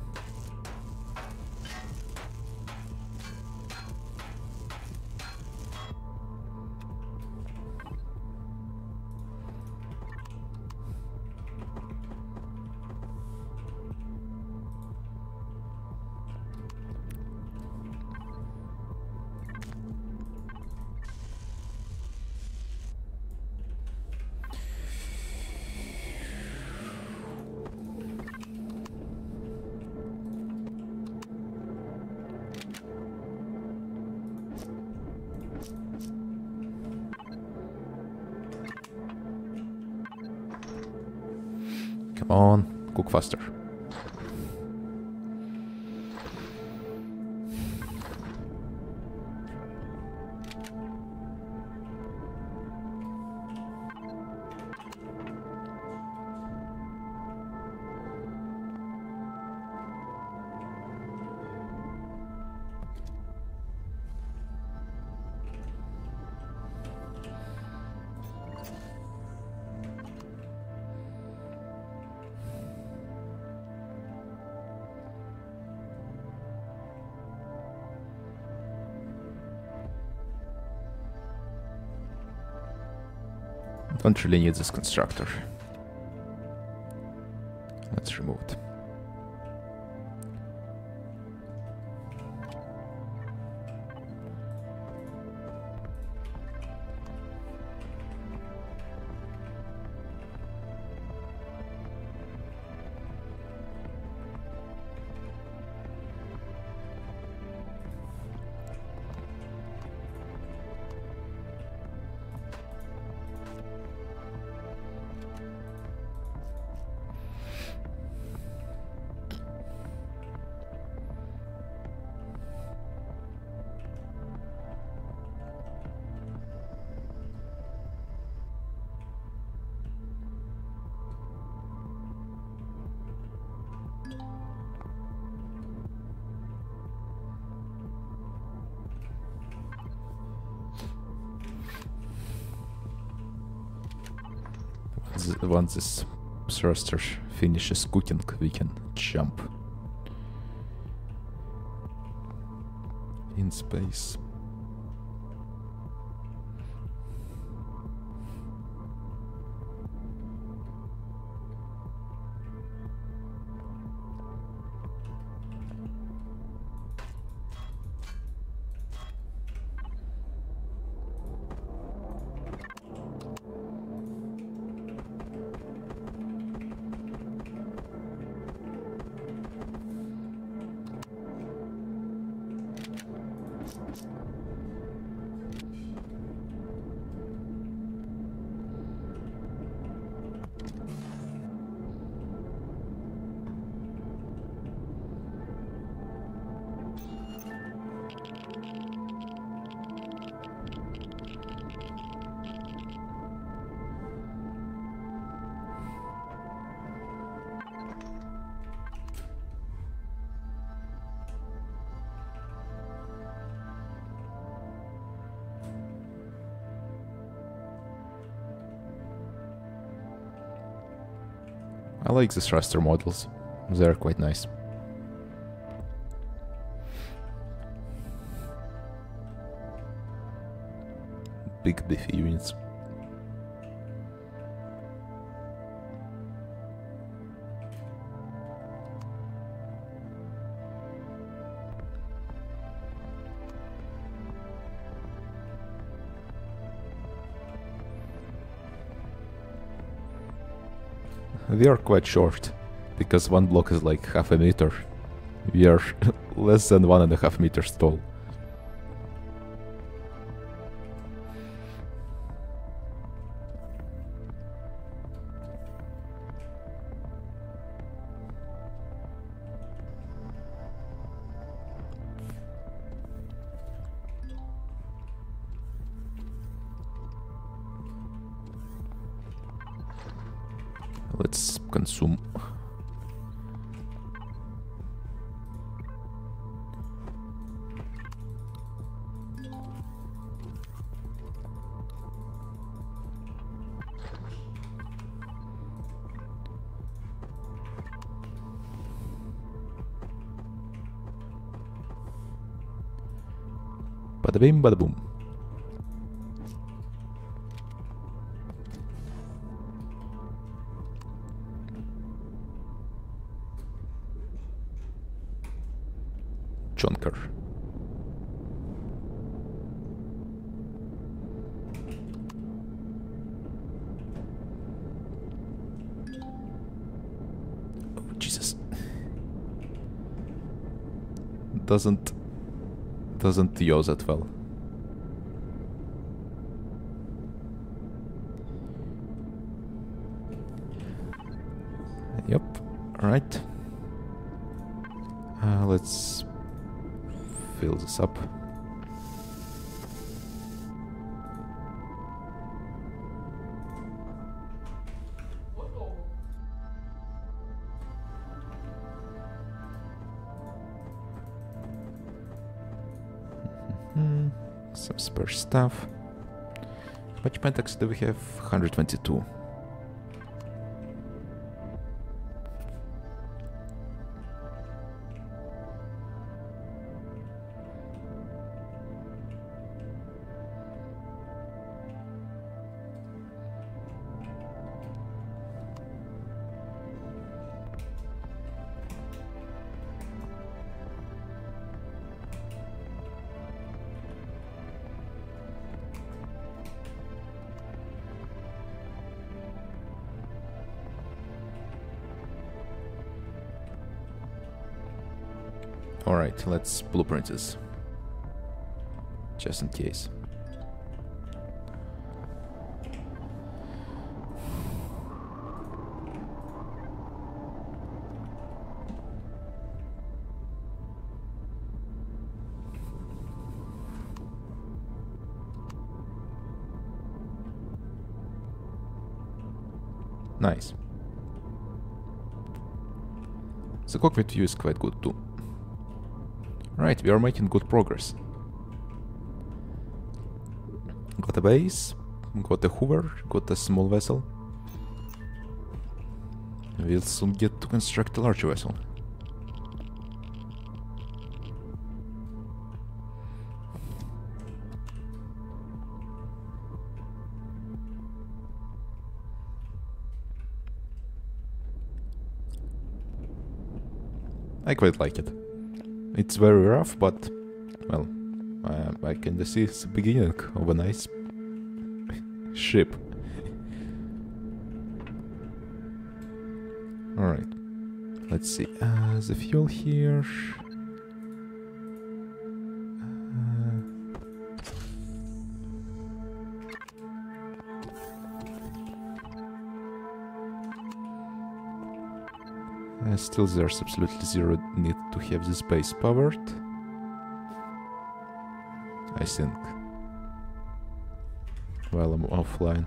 Come on, cook faster. Don't really need this constructor. Let's remove it. Once this thruster finishes cooking, we can jump in space. I like these raster models. They're quite nice. Big beefy units. We are quite short, because one block is like half a meter. We are less than 1.5 meters tall. Let's consume. Bada bing, bada boom. Junker. Oh, Jesus. Doesn't use it well. Alright. Let's fill this up. Some spare stuff. How much pentax do we have? 122. Alright, let's blueprint this. Just in case. Nice. The cockpit view is quite good too. Right, we are making good progress. Got a base, got a hoover, got a small vessel. We'll soon get to construct a larger vessel. I quite like it. It's very rough, but, well, I can see it's the beginning of a nice ship. Alright, let's see, the fuel here... still there's absolutely zero need to have this base powered. I think. While I'm offline.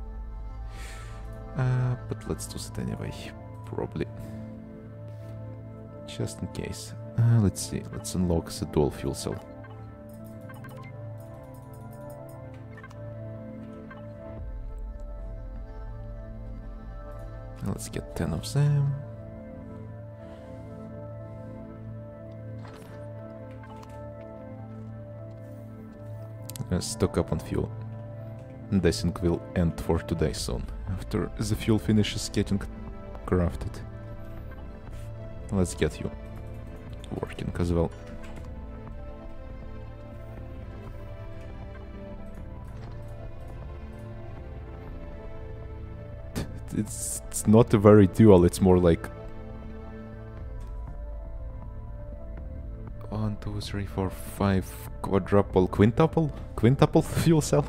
But let's do it anyway. Probably. Just in case. Let's see. Let's unlock the dual fuel cell. Let's get 10 of them. Stock up on fuel. And I think we'll end for today soon, after the fuel finishes getting crafted. Let's get you working as well. It's not a very dual, it's more like 1, 2, 3, 4, 5 quintuple fuel cell.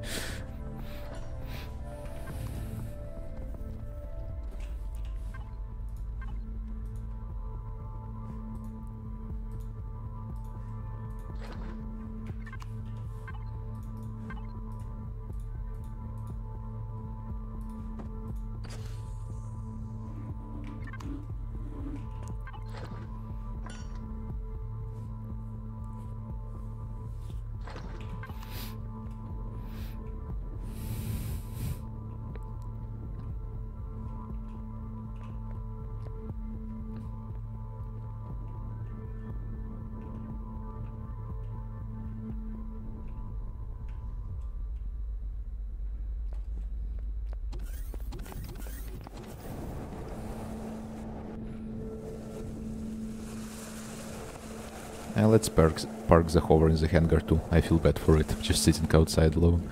Let's park the hover in the hangar too. I feel bad for it, just sitting outside alone.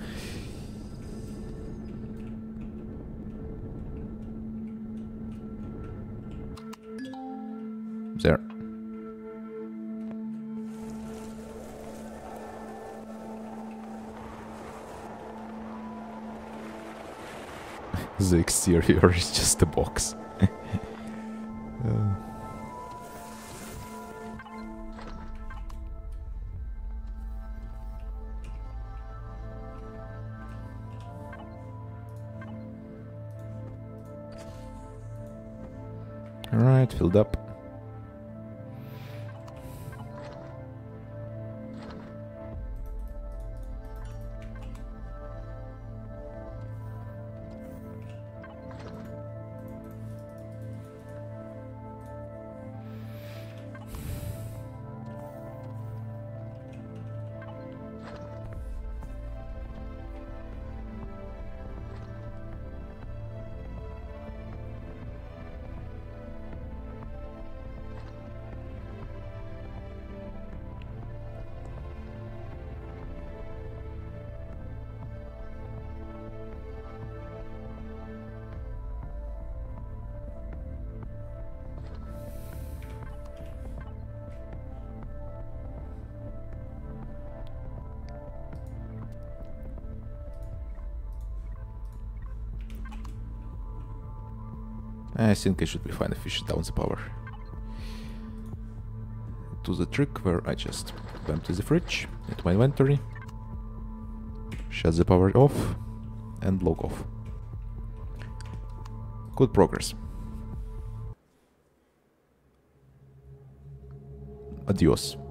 There. The exterior is just a box. Alright, filled up. I think I should be fine if we shut down the power. To the trick where I just empty the fridge into my inventory, shut the power off, and log off. Good progress. Adios.